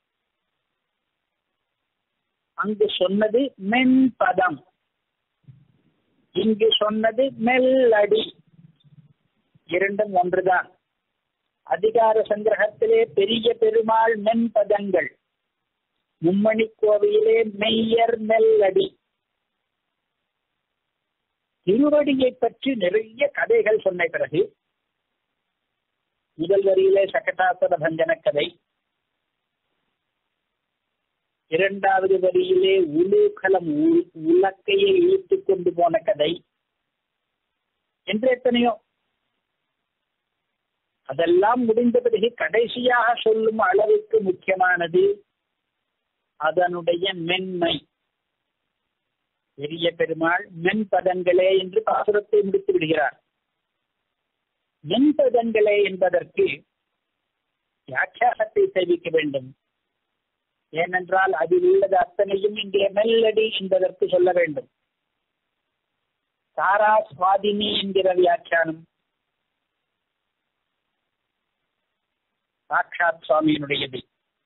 அங்கு சொன்னது மென்பதம், இங்கு சொன்னது மெல்லடி. இரண்டும் ஒன்றுதான். அதிகார சங்கிரகத்திலே பெரிய பெருமாள் மென்பதங்கள், மும்மணிக்கோவையிலே மெய்யர் மெல்லடி. திருவடியை பற்றி நிறைய கதைகள் சொன்ன பிறகு முதல் வரியிலே சகடாசுர பஞ்சன கதை, இரண்டாவது வரியிலே உலூகலம் உலக்கையை இழுத்துக் கொண்டு போன கதை என்று எத்தனையோ. அதெல்லாம் முடிந்த பிறகு கடைசியாக சொல்லும் அளவுக்கு முக்கியமானது அதனுடைய மென்மை. பெரிய பெருமாள் மென்பதங்களே என்று பாசுரத்தை முடித்து விடுகிறார். மென்பதங்களே என்பதற்கு வியாக்கியானத்தை தெரிவிக்க வேண்டும். ஏனென்றால் அதில் உள்ளது அத்தனையும் இங்கே மெல்லடி என்பதற்கு சொல்ல வேண்டும். சாரா சுவாதினி என்கிற வியாக்கியானம் சாட்சாத் சுவாமியினுடையது.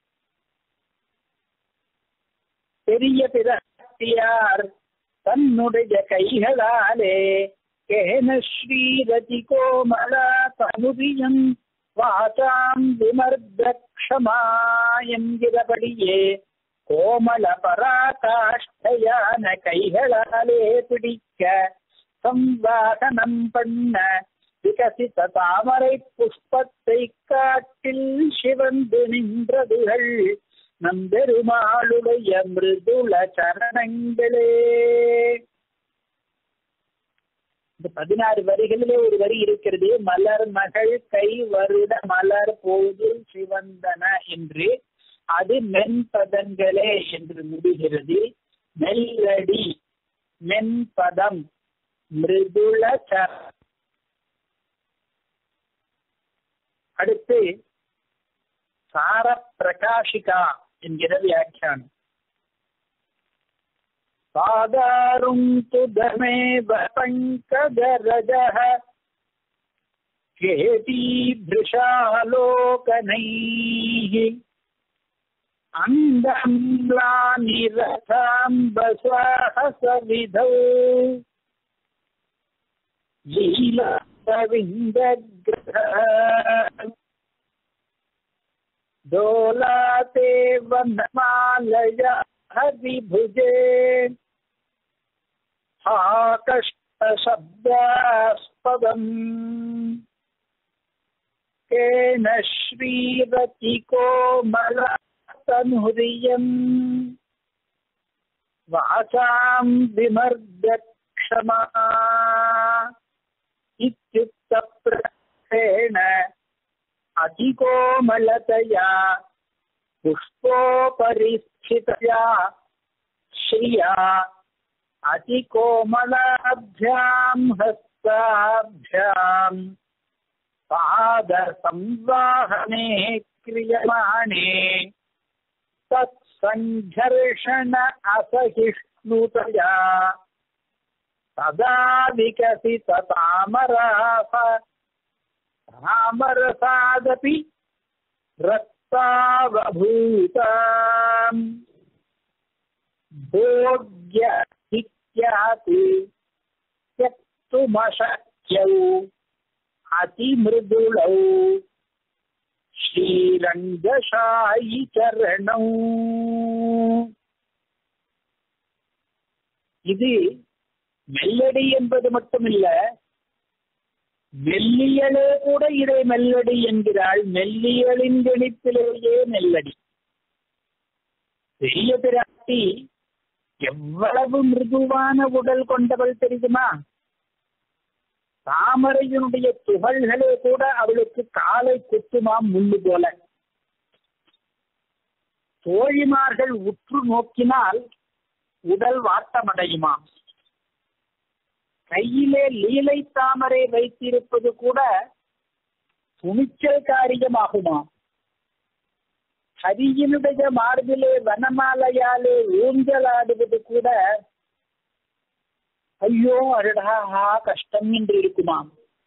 பெரிய பிராட்டியார் தன்னுடைய கைகளாலே கேன ஸ்ரீரதி கோமலா தனுரியம் வாசாம் விமர்தக்ஷமா என்கிறபடியே கோமல பராகாஷ்டையான கைகளாலே பிடிக்க சம்வாகனம் பண்ண விகசித்த தாமரை புஷ்பத்தை காட்டில் சிவந்து நின்றதுகள் நம்பெருமாளுடைய மிருதுள சரணங்களே. இந்த பதினாறு வரிகளிலே ஒரு வரி இருக்கிறது, மலர் மகள் கை வருட மலர் போது சிவந்தன என்று. அது மென்பதங்களே என்று முடிகிறது. மெல்லடி, மென்பதம், மிருதுள சரணம். அடுத்து சார பிரகாஷிகா என்கிற வியாக்கியானம். சாதாரும் துதமேவ பங்கஜரஜஹ கேதீப்ருஷாலோகனைஹ அந்தம்லாநிரசாம்பஸ்வாஹசவிதௌ லீலாவிந்தக்ரஹ दोलाते वनमालया हरिभुजे हा कष्टशब्दास्पदम् केन श्रीरतिकोमलतनुरियम् वाचां विमर्दक्षमा इत्युक्तप्रथेन அதிகோமலதயா புஷ்போபரிஸ்திதயா ஸ்ரீயா அதிகோமலாभ्यां ஹஸ்தாभ्यां பாத சம்வாஹனே கிரியமானே தத் சங்கர்ஷண அசகிஷ்ணுதயா சதா விகசித தாமராச ராமரசாதபி ரக்தாவபூதாம் போக்ய இத்யாதி த்யக்துமசக்யௌ அதிமிருதுளௌ ஸ்ரீரங்கசாயி சரணௌ. இது மெல்லடி என்பது மட்டுமில்ல, மெல்லியலே கூட இதை மெல்லடி என்கிறாள். மெல்லியலின் கணிப்பிலேயே மெல்லடி. பெரிய பிராட்டி எவ்வளவு மிருதுவான உடல் கொண்டவள் தெரியுமா? தாமரையினுடைய துகள்களே கூட அவளுக்கு காலை குத்துமாம் முள்ளு போல. தோழிமார்கள் உற்று நோக்கினால் உடல் வாட்டமடையுமா? கையிலே லீலை தாமரை வைத்திருப்பது கூட துணிச்சல் காரியமாகுமா? ஹரியினுடைய மார்பிலே வனமாலையாலே ஊஞ்சலாடுவது கூட ஐயோ அடடா கஷ்டம் என்று இருக்குமாம்.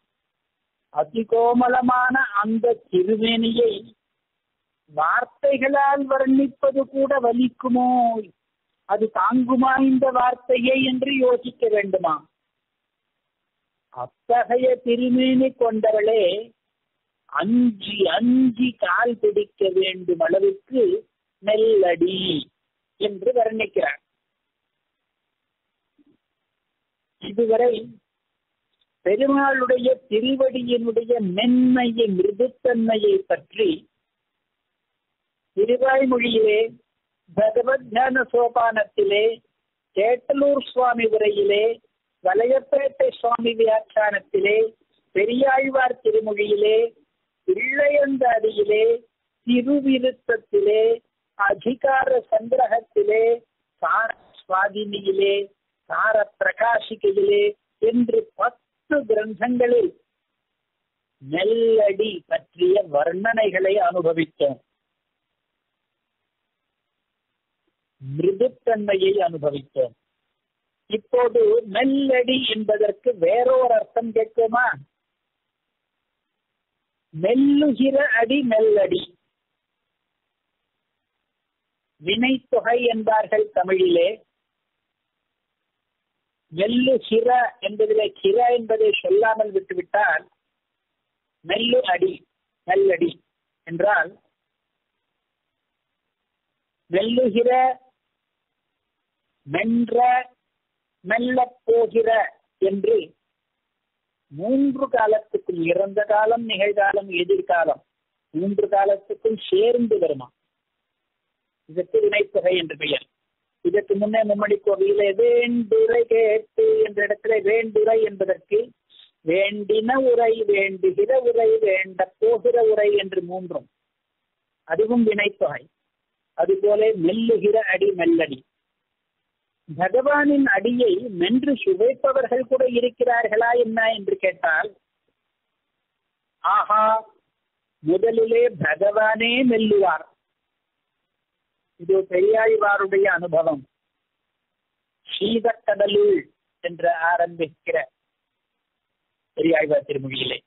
அதிகோமலமான அந்த திருமேனியை வார்த்தைகளால் வர்ணிப்பது கூட வலிக்குமோ? அது தாங்குமா இந்த வார்த்தையை என்று யோசிக்க வேண்டுமா? அத்தகைய திருமேனி கொண்டவளே அஞ்சி அஞ்சி கால் பிடிக்க வேண்டும் அளவுக்கு மெல்லடி என்று வர்ணிக்கிறார். இதுவரை பெருமாளுடைய திருவடியினுடைய மென்மையை மிருதுத்தன்மையை பற்றி திருவாய்மொழியிலே, பகவத் ஞான சோபானத்திலே, கேட்டலூர் சுவாமி உரையிலே, வலையப்பேட்டை சுவாமி வியாக்கியானத்திலே, பெரியாழ்வார் திருமொழியிலே, பிள்ளையந்தாதியிலே, திருவிருத்தத்திலே, அதிகார சங்கிரகத்திலே, சார சுவாதினியிலே, சார பிரகாசிகையிலே என்று பத்து கிரந்தங்களில் மெல்லடி பற்றிய வர்ணனைகளை அனுபவித்தோம். மிருதுத்தன்மையை அனுபவித்தோம். இப்போது மெல்லடி என்பதற்கு வேறொரு அர்த்தம் கேட்குமா? மெல்லுகிற அடி மெல்லடி. வினைத்தொகை என்பார்கள் தமிழிலே. மெல்லு சிர என்பதிலே கிர என்பதை சொல்லாமல் விட்டுவிட்டால் மெல்லு அடி மெல்லடி என்றால் மெல்லுகிற, மென்ற, மெல்லப் போகிற என்று மூன்று காலத்துக்கும், இறந்த காலம், நிகழ்காலம், எதிர்காலம், மூன்று காலத்துக்கும் சேர்ந்து வருமா. இதற்கு வினைத்தொகை என்று பெயர். இதற்கு முன்னே மும்மணி கோவிலே வேண்டுரை கேட்டு என்ற இடத்துல வேண்டுரை என்பதற்கு வேண்டின உரை, வேண்டுகிற உரை, வேண்ட போகிற உரை என்று மூன்றும், அதுவும் வினைத்தொகை. அதுபோல மெல்லுகிற அடி மெல்லடி. பகவானின் அடியை மென்று சுவைப்பவர்கள் கூட இருக்கிறார்களா என்ன என்று கேட்டால், ஆஹா, முதலிலே பகவானே மெல்லுவார். இது பெரியாழ்வாருடைய அனுபவம். சீதக்கடலுள் என்று ஆரம்பிக்கிற பெரியாழ்வார் திருமொழியிலே,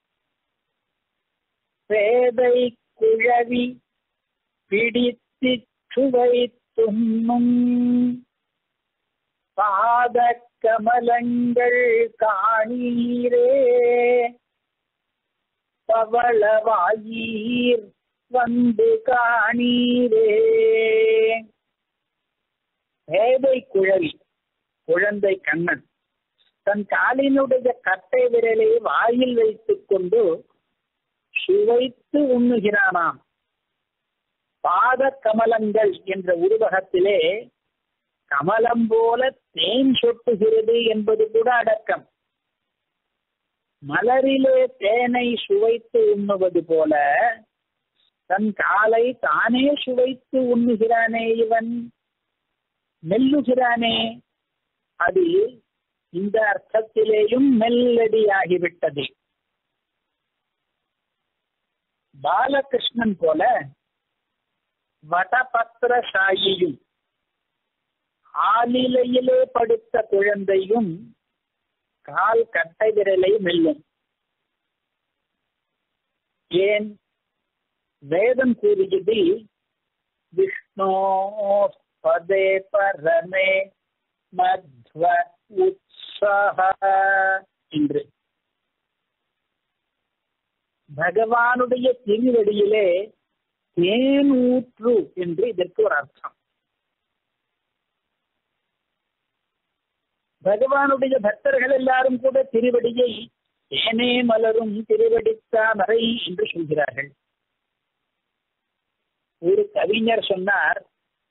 பேதை குழவி பிடித்து சுவை துண்ணும் பாத கமலங்கள் காணீரே, பவளவாயீர் வந்து காணீரே. பேதை குழவி, குழந்தை கண்ணன் தன் காலினுடைய கட்டை விரலை வாயில் வைத்துக் கொண்டு சுவைத்து உண்ணுகிறானாம். பாத கமலங்கள் என்ற உருவகத்திலே கமலம் போல தேன் சொட்டுகிறது என்பது கூட அடக்கம். மலரிலே தேனை சுவைத்து உண்ணுவது போல தன் காலை தானே சுவைத்து உண்ணுகிறானே இவன், மெல்லுகிறானே. அது இந்த அர்த்தத்திலேயும் மெல்லடியாகிவிட்டது. பாலகிருஷ்ணன் போல வடபத்திர சாயியும் ஆலிலையிலே படுத்த குழந்தையும் கால் கட்டை விரலை மெல்லும். ஏன்? வேதம் கூறுகிறது விஷ்ணோ பதே பரமே மத்வ உத்ஸஹ என்று. பகவானுடைய திருவடியிலே தேன் ஊற்று என்று இதற்கு ஒரு அர்த்தம். பகவானுடைய பக்தர்கள் எல்லாரும் கூட திருவடியை தேனே மலரும் திருவடித்தாமரை என்று சொல்கிறார்கள். ஒரு கவிஞர் சொன்னார்,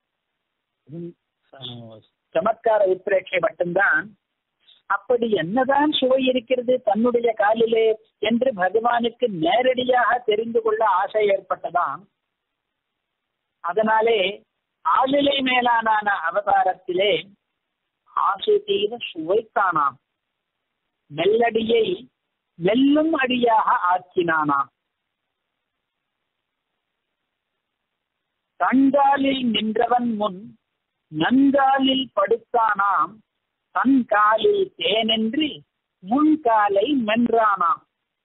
சமத்கார உத்ரேட்சை மட்டும்தான், அப்படி என்னதான் சுவை இருக்கிறது தன்னுடைய காலிலே என்று பகவானுக்கு நேரடியாக தெரிந்து கொள்ள ஆசை ஏற்பட்டதாம். அதனாலே ஆளிலை மேலான அவதாரத்திலே ஆசை தீர சுவைத்தானாம். மெல்லடியை மெல்லும் அடியாக ஆக்கினானாம். தங்காலில் நின்றவன் முன் நன்காலில் படுத்தானாம். தன் காலில் தேனென்று முன்காலை மென்றானாம்.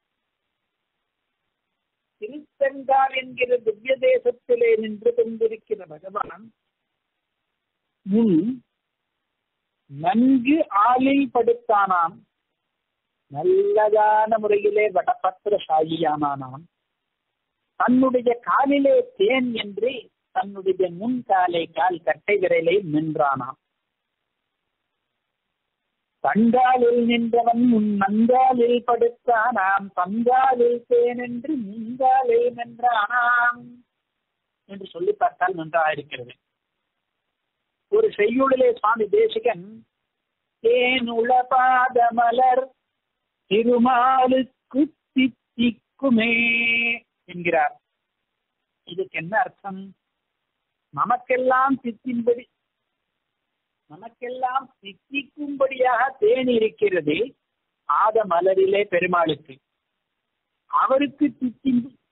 திருத்தங்கால் என்கிற திவ்ய தேசத்திலே நின்று கொண்டிருக்கிற பகவான் முன் நன்கு ஆளில் படுத்தானாம். நல்லதான முறையிலே வடபத்திர சாயியானானாம். தன்னுடைய காலிலே தேன் என்று தன்னுடைய முன்காலை கால் கட்டை விரலை மென்றானாம். தங்காலில் நின்றவன் உன் நங்காலில் படுத்தானாம் தங்காலில் தேனென்று நீங்காலே நின்றானாம் என்று சொல்லி பார்த்தால் நன்றாக இருக்கிறது. ஒரு செய்யுளிலே சுவாமி தேசிகன் தேனுள பாதமலர் திருமாலுக்கு தித்திக்குமே என்கிறார். இதுக்கு என்ன அர்த்தம்? நமக்கெல்லாம் தித்தின்படி நமக்கெல்லாம் தித்திக்கும்படியாக தேன் இருக்கிறது ஆத மலரிலே பெருமாளுக்கு. அவருக்கு தித்தி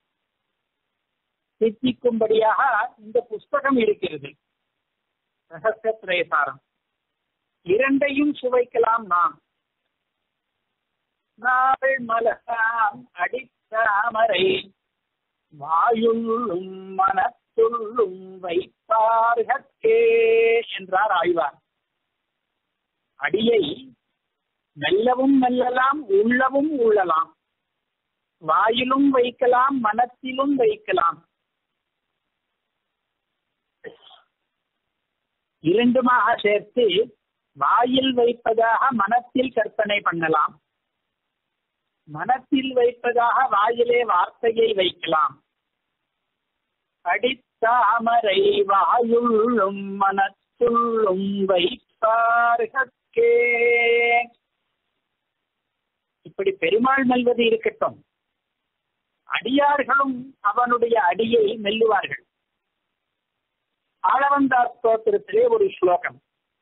தித்திக்கும்படியாக இந்த புஸ்தகம் இருக்கிறது ரகசியத்ரயசாரம். இரண்டையும் சுவைக்கலாம். நாம் நாள் மலராம் அடித்தாமரை வாயுள்ளும் மனத்துள்ளும் வைப்பார்கே என்றார் ஆழ்வார். அடியை மெல்லவும் மெல்லலாம், உள்ளவும் உள்ளலாம், வாயிலும் வைக்கலாம், மனத்திலும் வைக்கலாம். இரண்டுமாக சேர்த்து வாயில் வைப்பதாக மனத்தில் கற்பனை பண்ணலாம், மனத்தில் வைப்பதாக வாயிலே வார்த்தையை வைக்கலாம். அடித்தாமரை வாயுள்ளும் மனத்துள்ளும் வைப்பார்கே. இப்படி பெருமாள் மெல்வது இருக்கட்டும், அடியார்களும் அவனுடைய அடியை மெல்லுவார்கள். ஆளவந்தார் ஸ்தோத்திரத்திலே ஒரு ஸ்லோகம்,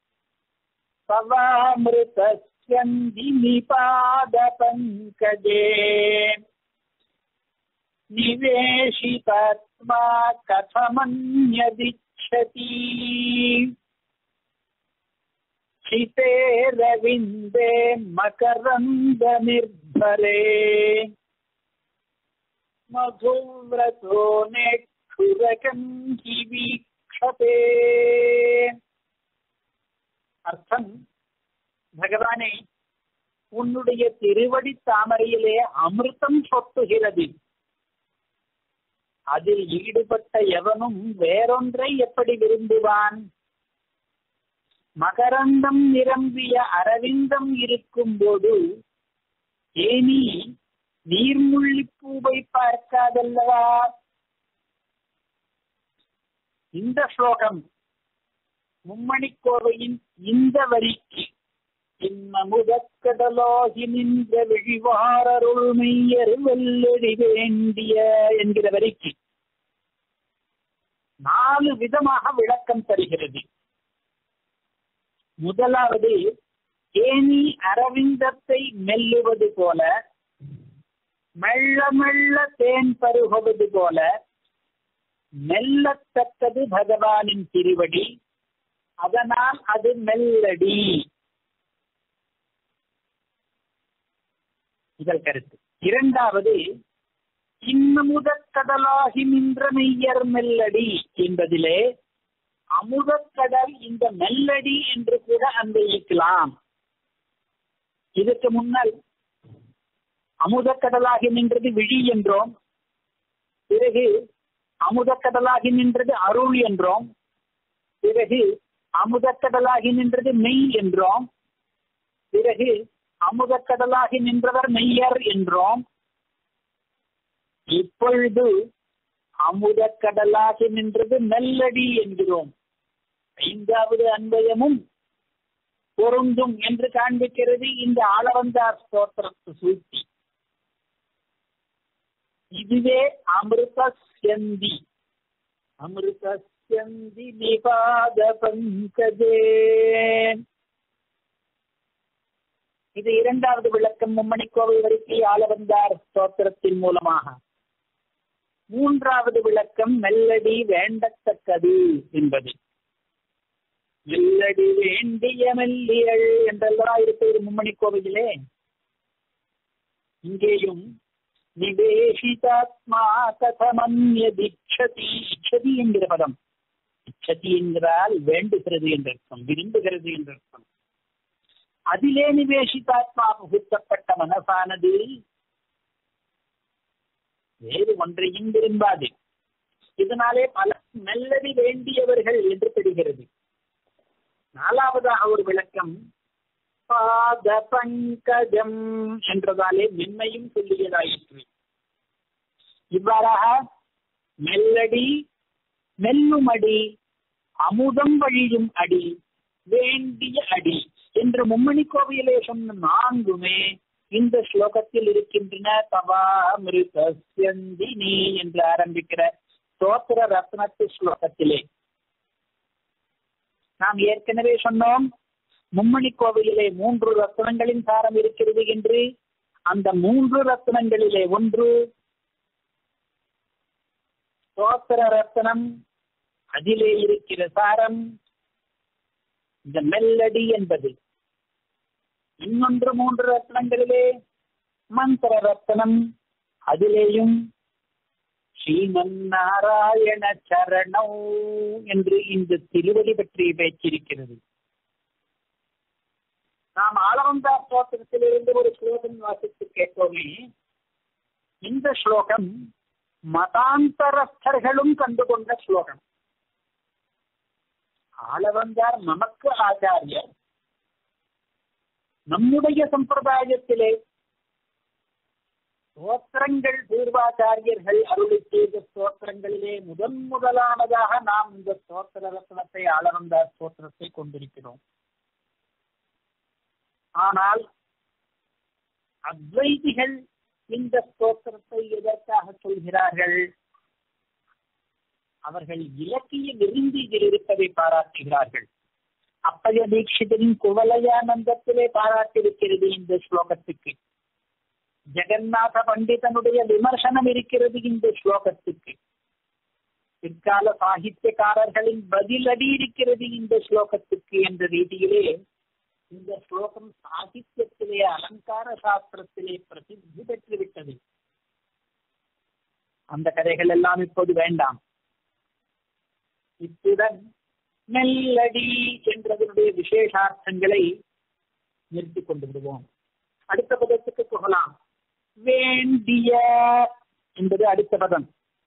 சவாமிருதஸ்யந்தி நிபாத பங்கஜே நிவேஷிதாத்மா கதமன்யதிச்சதி சிதே ரவிந்தே மகரந்த நிர்பரே மதுவ்ரதோ நேக்ஷுரகம் வீக்ஷதே. அர்த்தம், பகவானே, உன்னுடைய திருவடி தாமரையிலே அமிர்தம் சொட்டுகிறது. அதில் ஈடுபட்ட எவனும் வேறொன்றை எப்படி விரும்புவான்? மகரந்தம் நிரம்பிய அரவிந்தம் இருக்கும் போது ஏனி நீர்முள்ளிப்பூவை பார்க்காதல்லவா? இந்த ஸ்லோகம் மும்மணிக்கோவையின் இந்த வரிக்கு இன்னமுதக்கடலோகி நின்ற விழிவாரருள் மெய்யர் வெள்ளெறி வேண்டிய என்கிற வரிக்கு நாலு விதமாக விளக்கம் தருகிறது. முதலாவது, ஏனி அரவிந்தத்தை மெல்லுவது போல, மெல்ல மெல்ல தேன் பருகுவது போல மெல்லத்தக்கது பகவானின் திருவடி, அதனால் அது மெல்லடி. முதல் கருத்து. இரண்டாவது, இன்னமுதக்கடலாகி நின்ற மெய்யர் மெல்லடி என்பதிலே அமுதக்கடல் இந்த மெல்லடி என்று கூட அன்வயிக்கலாம். இதற்கு முன்னால் அமுதக்கடலாகி நின்றது விழி என்றோம், பிறகு அமுதக்கடலாகி நின்றது அருள் என்றோம், பிறகு அமுதக்கடலாகி நின்றது மெய் என்றோம், பிறகு அமுதக்கடலாகி நின்றவர் மெய்யர் என்றோம். இப்பொழுது அமுதக்கடலாகி நின்றது மெல்லடி என்கிறோம். ஐந்தாவது அன்பயமும் பொருந்தும் என்று காண்பிக்கிறது இந்த ஆளவந்தார் ஸ்தோத்திரத்து சூழ்ச்சி. இதுவே அமிர்தஸ்யந்தி அமிர்தஸ்யந்தி நிபாத பங்கஜே. இது இரண்டாவது விளக்கம் மும்மணிக்கோவை வரிசை ஆளவந்தார் ஸ்தோத்திரத்தின் மூலமாக. மூன்றாவது விளக்கம் மெல்லடி வேண்டத்தக்கது என்பது. மெல்லடி வேண்டிய மெல்லியல் என்றெல்லாம் இருப்பது மும்மணிக்கோவையிலே. இங்கேயும் நிவேஷிதாத்மா கதமன்யதிச்சதி, இச்சதி என்கிற பதம், இச்சதி என்கிறால் வேண்டுகிறது என்றர்த்தம், விரும்புகிறது என்றர்த்தம். அதிலே நிவேஷிதாத்மா புகுத்தப்பட்ட மனசானது வேறு ஒன்றையும் விரும்பாது. இதனாலே பல மெல்லடி வேண்டியவர்கள் என்று தெரிகிறது. நாலாவதாக ஒரு விளக்கம், பாத பங்கஜம் என்றதாலே மென்மையும் சொல்லியதாயிற்று. இவ்வாறாக மெல்லடி, மெல்லுமடி, அமுதம் வழியும் அடி, வேண்டிய அடி என்று மும்மணி கோவிலே சொன்ன நான்குமே இந்த ஸ்லோகத்தில் இருக்கின்றன. தவா மிருதஸ்யந்தினி என்று ஆரம்பிக்கிற ஸ்தோத்திர ரத்னத்து ஸ்லோகத்திலே நாம் ஏற்கனவே சொன்னோம், மும்மணி கோவிலே மூன்று ரத்னங்களின் சாரம் இருக்கிறது என்று. அந்த மூன்று ரத்னங்களிலே ஒன்று ஸ்தோத்திர ரத்னம், அதிலே இருக்கிற சாரம் இந்த மெல்லடி என்பது. இன்னொன்று மூன்று ரத்னங்களிலே மந்திர ரத்னம், அதிலேயும் ஸ்ரீமன் நாராயண சரணம் என்று இந்த திருவடி பற்றிய பேச்சிருக்கிறது. நாம் ஆளவந்தா ஸ்தோத்திரத்திலிருந்து ஒரு ஸ்லோகம் வாசித்து கேட்டோமே. இந்த ஸ்லோகம் மதாந்தரஸ்தர்களும் கண்டுகொண்ட ஸ்லோகம். ஆளவந்தார் நமக்கு ஆச்சாரியர். நம்முடைய சம்பிரதாயத்திலே ஸ்தோத்திரங்கள் பூர்வாச்சாரியர்கள் அருளி செய்த ஸ்தோத்திரங்களிலே முதன் முதலானதாக நாம் இந்த ஸ்தோத்திர ரத்னத்தை ஆளவந்தார் ஸ்தோத்திரத்தை கொண்டிருக்கிறோம். ஆனால் அத்வைதிகள் இந்த ஸ்தோத்திரத்தை எதற்காக சொல்கிறார்கள்? அவர்கள் இலக்கிய விருந்தியில் இருப்பதை பாராட்டுகிறார்கள். அப்பய தீட்சிதரின் குவலயானந்தத்திலே பாராட்டிருக்கிறது இந்த ஸ்லோகத்துக்கு. ஜெகநாத பண்டிதனுடைய விமர்சனம் இருக்கிறது இந்த ஸ்லோகத்துக்கு. பிற்கால சாகித்யக்காரர்களின் பதிலடி இருக்கிறது இந்த ஸ்லோகத்துக்கு என்ற ரீதியிலே இந்த ஸ்லோகம் சாகித்யத்திலே அலங்கார சாஸ்திரத்திலே பிரசித்தி பெற்றுவிட்டது. அந்த கதைகள் எல்லாம் இப்போது வேண்டாம். இத்துடன் மெல்லடி என்றதனுடைய விசேஷார்த்தங்களை நிறுத்திக் கொண்டு விடுவோம். அடுத்த பதத்துக்கு போகலாம். வேண்டிய என்பது அடுத்த பதம்.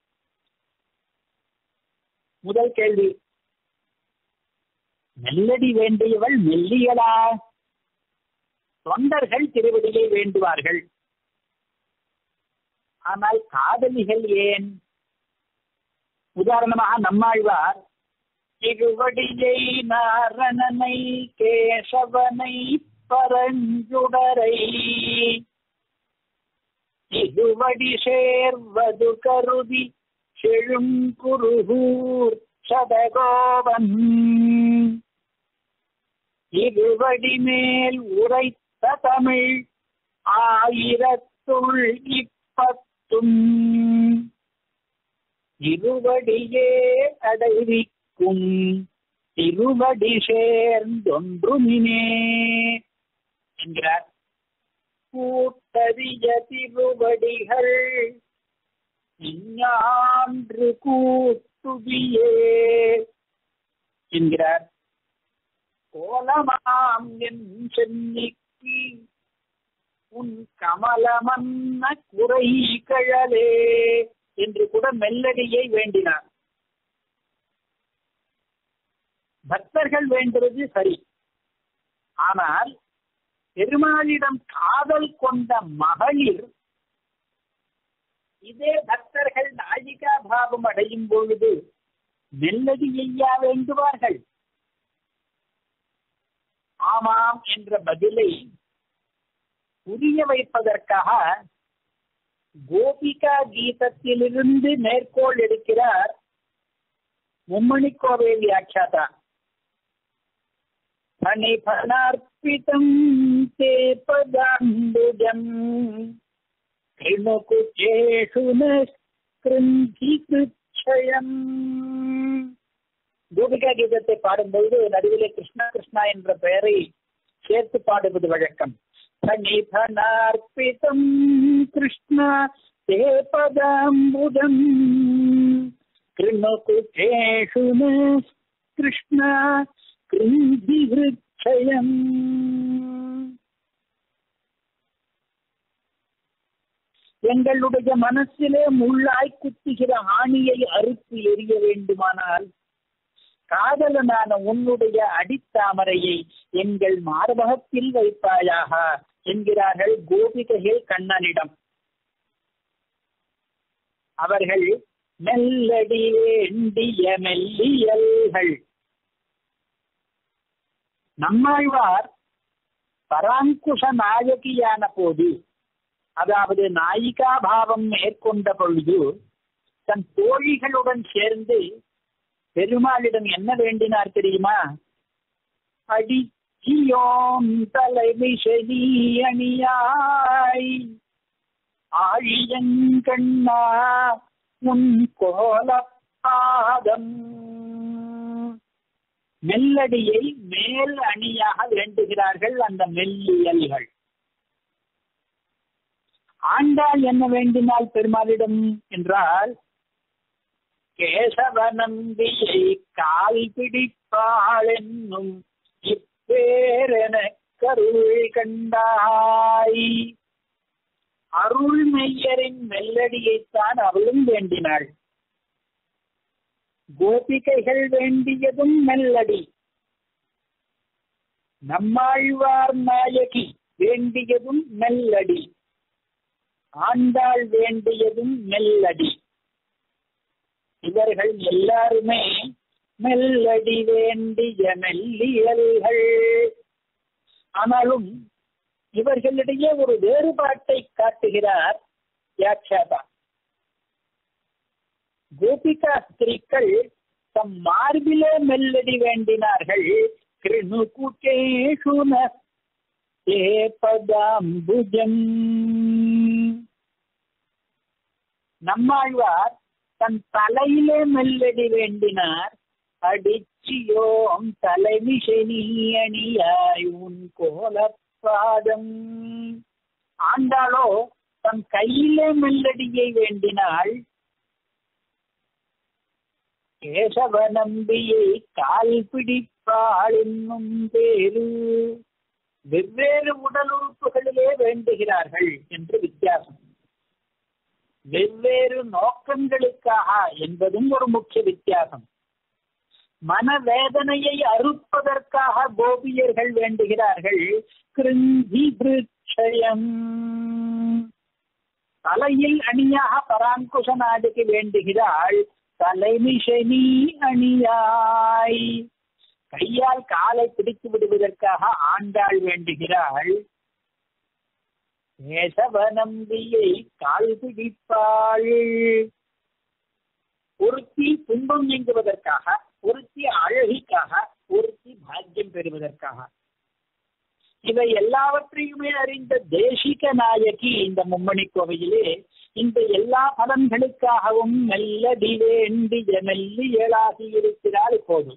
முதல் கேள்வி, மெல்லடி வேண்டியவள் மெல்லியலா? தொண்டர்கள் திருவடியை வேண்டுவார்கள், ஆனால் காதலிகள் ஏன்? உதாரணமாக நம்மாழ்வார் திருவடியை நாரணனை கேசவனை பரஞ்சுடரை திருவடி சேர்வது கருதி செழும் குருகூர் சதகோபன் திருவடி மேல் உரைத்த தமிழ் ஆயிரத்துள் இப்பத்தும் திருவடியே அடைவிக்கும் திருவடி சேர்ந்தொன்றுமினே என்கிறார். கூட்டறிய திருவடிகள் இஞ்ஞான்று கூட்டுவியே என்கிறார். கோலமாம் என் சென்னிக்கு உன் கமலமன்ன குறை கழலே என்று கூட மெல்லடியை வேண்டினார். பக்தர்கள் வேண்டுவது சரி, ஆனால் பெருமாளிடம் காதல் கொண்ட மகளிர் இதே பக்தர்கள் நாயிகா பாவம் அடையும் பொழுது மெல்லடியையா வேண்டுவார்கள்? ஆமாம் என்ற பதிலை புரிய வைப்பதற்காக கோபிகா கீதத்திலிருந்து மேற்கோள் எடுக்கிறார் மும்மணி கோவை வியாக்கியாதா. பணிபனார்ப்பிதம் தே பதாம்புஜம் கிருணுகுச்சேஷு ந கிருச்சயம். கோபிகா கீதத்தை பாடும்போது நடுவிலே கிருஷ்ணா கிருஷ்ணா என்ற பெயரை சேர்த்து பாடுவது வழக்கம். பணிபனார்ப்பிதம் கிருஷ்ணா தே பதாம்புஜம் கிருணுகுச்சேஷு ந கிருஷ்ணா கிருச்சயம். எங்களுடைய மனசிலே முள்ளாய் குத்துகிற ஆணியை அறுத்து எறிய வேண்டுமானால் காதலனான உன்னுடைய அடித்தாமரையை எங்கள் மார்பகத்தில் வைப்பாயாக என்கிறார்கள் கோபிகைகள் கண்ணனிடம். அவர்கள் மெல்லடி வேண்டிய மெல்லியல்கள். நம்மாழ்வார் பராங்குஷ நாயகியான போது, அதாவது நாயிகா பாவம் மேற்கொண்ட பொழுது, தன் தோழிகளுடன் சேர்ந்து பெருமாளிடம் என்ன வேண்டினார் தெரியுமா? அடியோம் தலைமிசனி அணியாய் ஆழியங்கண்ணா உன் கோலப்பாதம். மெல்லடியை மேல் அணியாக வேண்டுகிறார்கள் அந்த மெல்லியல்கள். ஆண்டாள் என்ன வேண்டினால் பெருமாளிடம் என்றால், கேசவநம்பியை கால் பிடிப்பாள் என்னும் இப்பேரென கருள் கண்டாய். அருள்மெய்யரின் மெல்லடியைத்தான் அவளும் வேண்டினாள். கோபிகைகள் வேண்டியதும் மெல்லடி, நம்மாழ்வார் நாயகி வேண்டியதும் மெல்லடி, ஆண்டாள் வேண்டியதும் மெல்லடி. இவர்கள் எல்லாருமே மெல்லடி வேண்டிய மெல்லியல்கள். ஆனாலும் இவர்களிடையே ஒரு வேறுபாட்டை காட்டுகிறார் வியாக்கியாதா. கோபிகா ஸ்திரீக்கள் தம் மார்பிலே மெல்லடி வேண்டினார்கள். கிருணுகுகேஷுன ஏபதாம்புஜம். நம்மாழ்வார் தன் தலையிலே மெல்லடி வேண்டினார். அடிச்சியோம் தலைமிசனி அணியாய் உன் கோலப்பாதம். ஆண்டாளோ தன் கையிலே மெல்லடியை வேண்டினாள். கேசவ நம்பியை கால் பிடிப்பாள் என்னும் பேரு. வெவ்வேறு உடல் உறுப்புகளிலே வேண்டுகிறார்கள் என்று வித்தியாசம். வெவ்வேறு நோக்கங்களுக்காக என்பதும் ஒரு முக்கிய வித்தியாசம். மனவேதனையை அறுப்பதற்காக கோபியர்கள் வேண்டுகிறார்கள். கிருந்தி விருட்சயம். தலையில் அணியாக பராங்குஷ நாடுக்கு வேண்டுகிறாள். தலைமிசனி அணியாய். கையால் காலை பிடித்து விடுவதற்காக ஆண்டாள் வேண்டுகிறாள். கேசவ நம்பியை கால் பிடிப்பாள். ஒருத்தி துன்பம் நீங்குவதற்காக, ஒருத்தி அழகிக்காக, ஒருத்தி பாக்கியம் பெறுவதற்காக. இவை எல்லாவற்றையுமே அறிந்த தேசிக நாயகி இந்த மும்மணி கோவையிலே இந்த எல்லா பலன்களுக்காகவும் மெல்லடி வேண்டிய மெல்லியலாகி இருக்கிறாள். போதும்.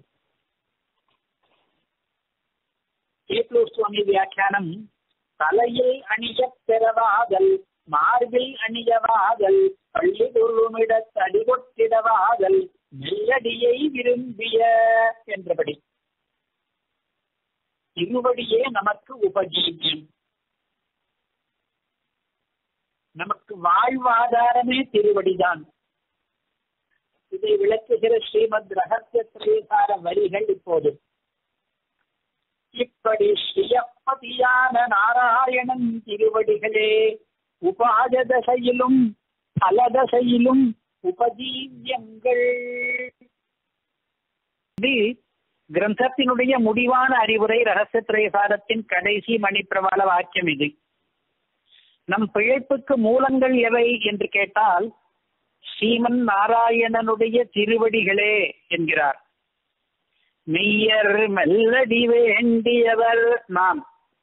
கேப்லூர் சுவாமி வியாக்கியானம், தலையில் அணிய பெறவாதல், மார்பில் அணியவாதல், பள்ளி குருமிடத் அடிகொட்டிடவாதல், மெல்லடியை விரும்பிய என்றபடி. திருவடியே நமக்கு உபஜீவியம். நமக்கு வாழ்வாதாரமே திருவடிதான். இதை விளக்குகிற ஸ்ரீமத் ரகசிய திரேசார வரிகள் இப்போது. இப்படி ஸ்ரீயப்பதியான நாராயணன் திருவடிகளே உபாத தசையிலும் பலதசையிலும் உபஜீவியங்கள். இது கிரந்தத்தினுடைய முடிவான அறிவுரை. ரகசிய திரேசாரத்தின் கடைசி மணிப்பிரவாள வாக்கியம் இது. நம் பிழைப்புக்கு மூலங்கள் எவை என்று கேட்டால் ஸ்ரீமன் நாராயணனுடைய திருவடிகளே என்கிறார். மெய்யர் மெல்லடி வேண்டியவர் நாம்.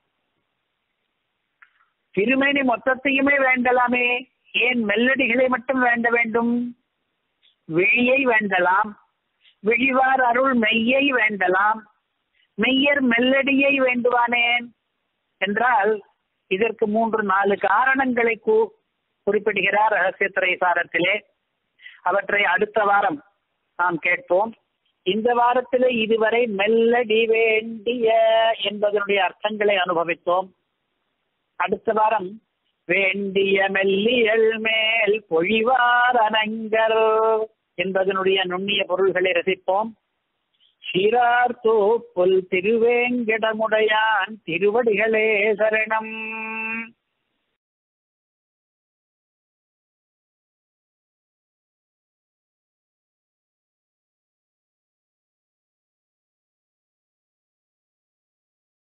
திருமேனி மொத்தத்தையுமே வேண்டலாமே, ஏன் மெல்லடிகளை மட்டும் வேண்ட வேண்டும்? விழியை வேண்டலாம், விழிவார் அருள் மெய்யை வேண்டலாம், மெய்யர் மெல்லடியை வேண்டுவானேன் என்றால் இதற்கு மூன்று நாலு காரணங்களை குறிப்பிடுகிறார் ரகசிய திரேசாரத்திலே. அவற்றை அடுத்த வாரம் நாம் கேட்போம். இந்த வாரத்திலே இதுவரை மெல்லடி வேண்டிய என்பதனுடைய அர்த்தங்களை அனுபவித்தோம். அடுத்த வாரம் வேண்டிய மெல்லியல் மேல் பொழிவார் அனங்கர் என்பதனுடைய நுண்ணிய பொருள்களை ரசிப்போம். சீரார்த்தோ புல் திருவேங்கடமுடையான் திருவடிகளே சரணம்.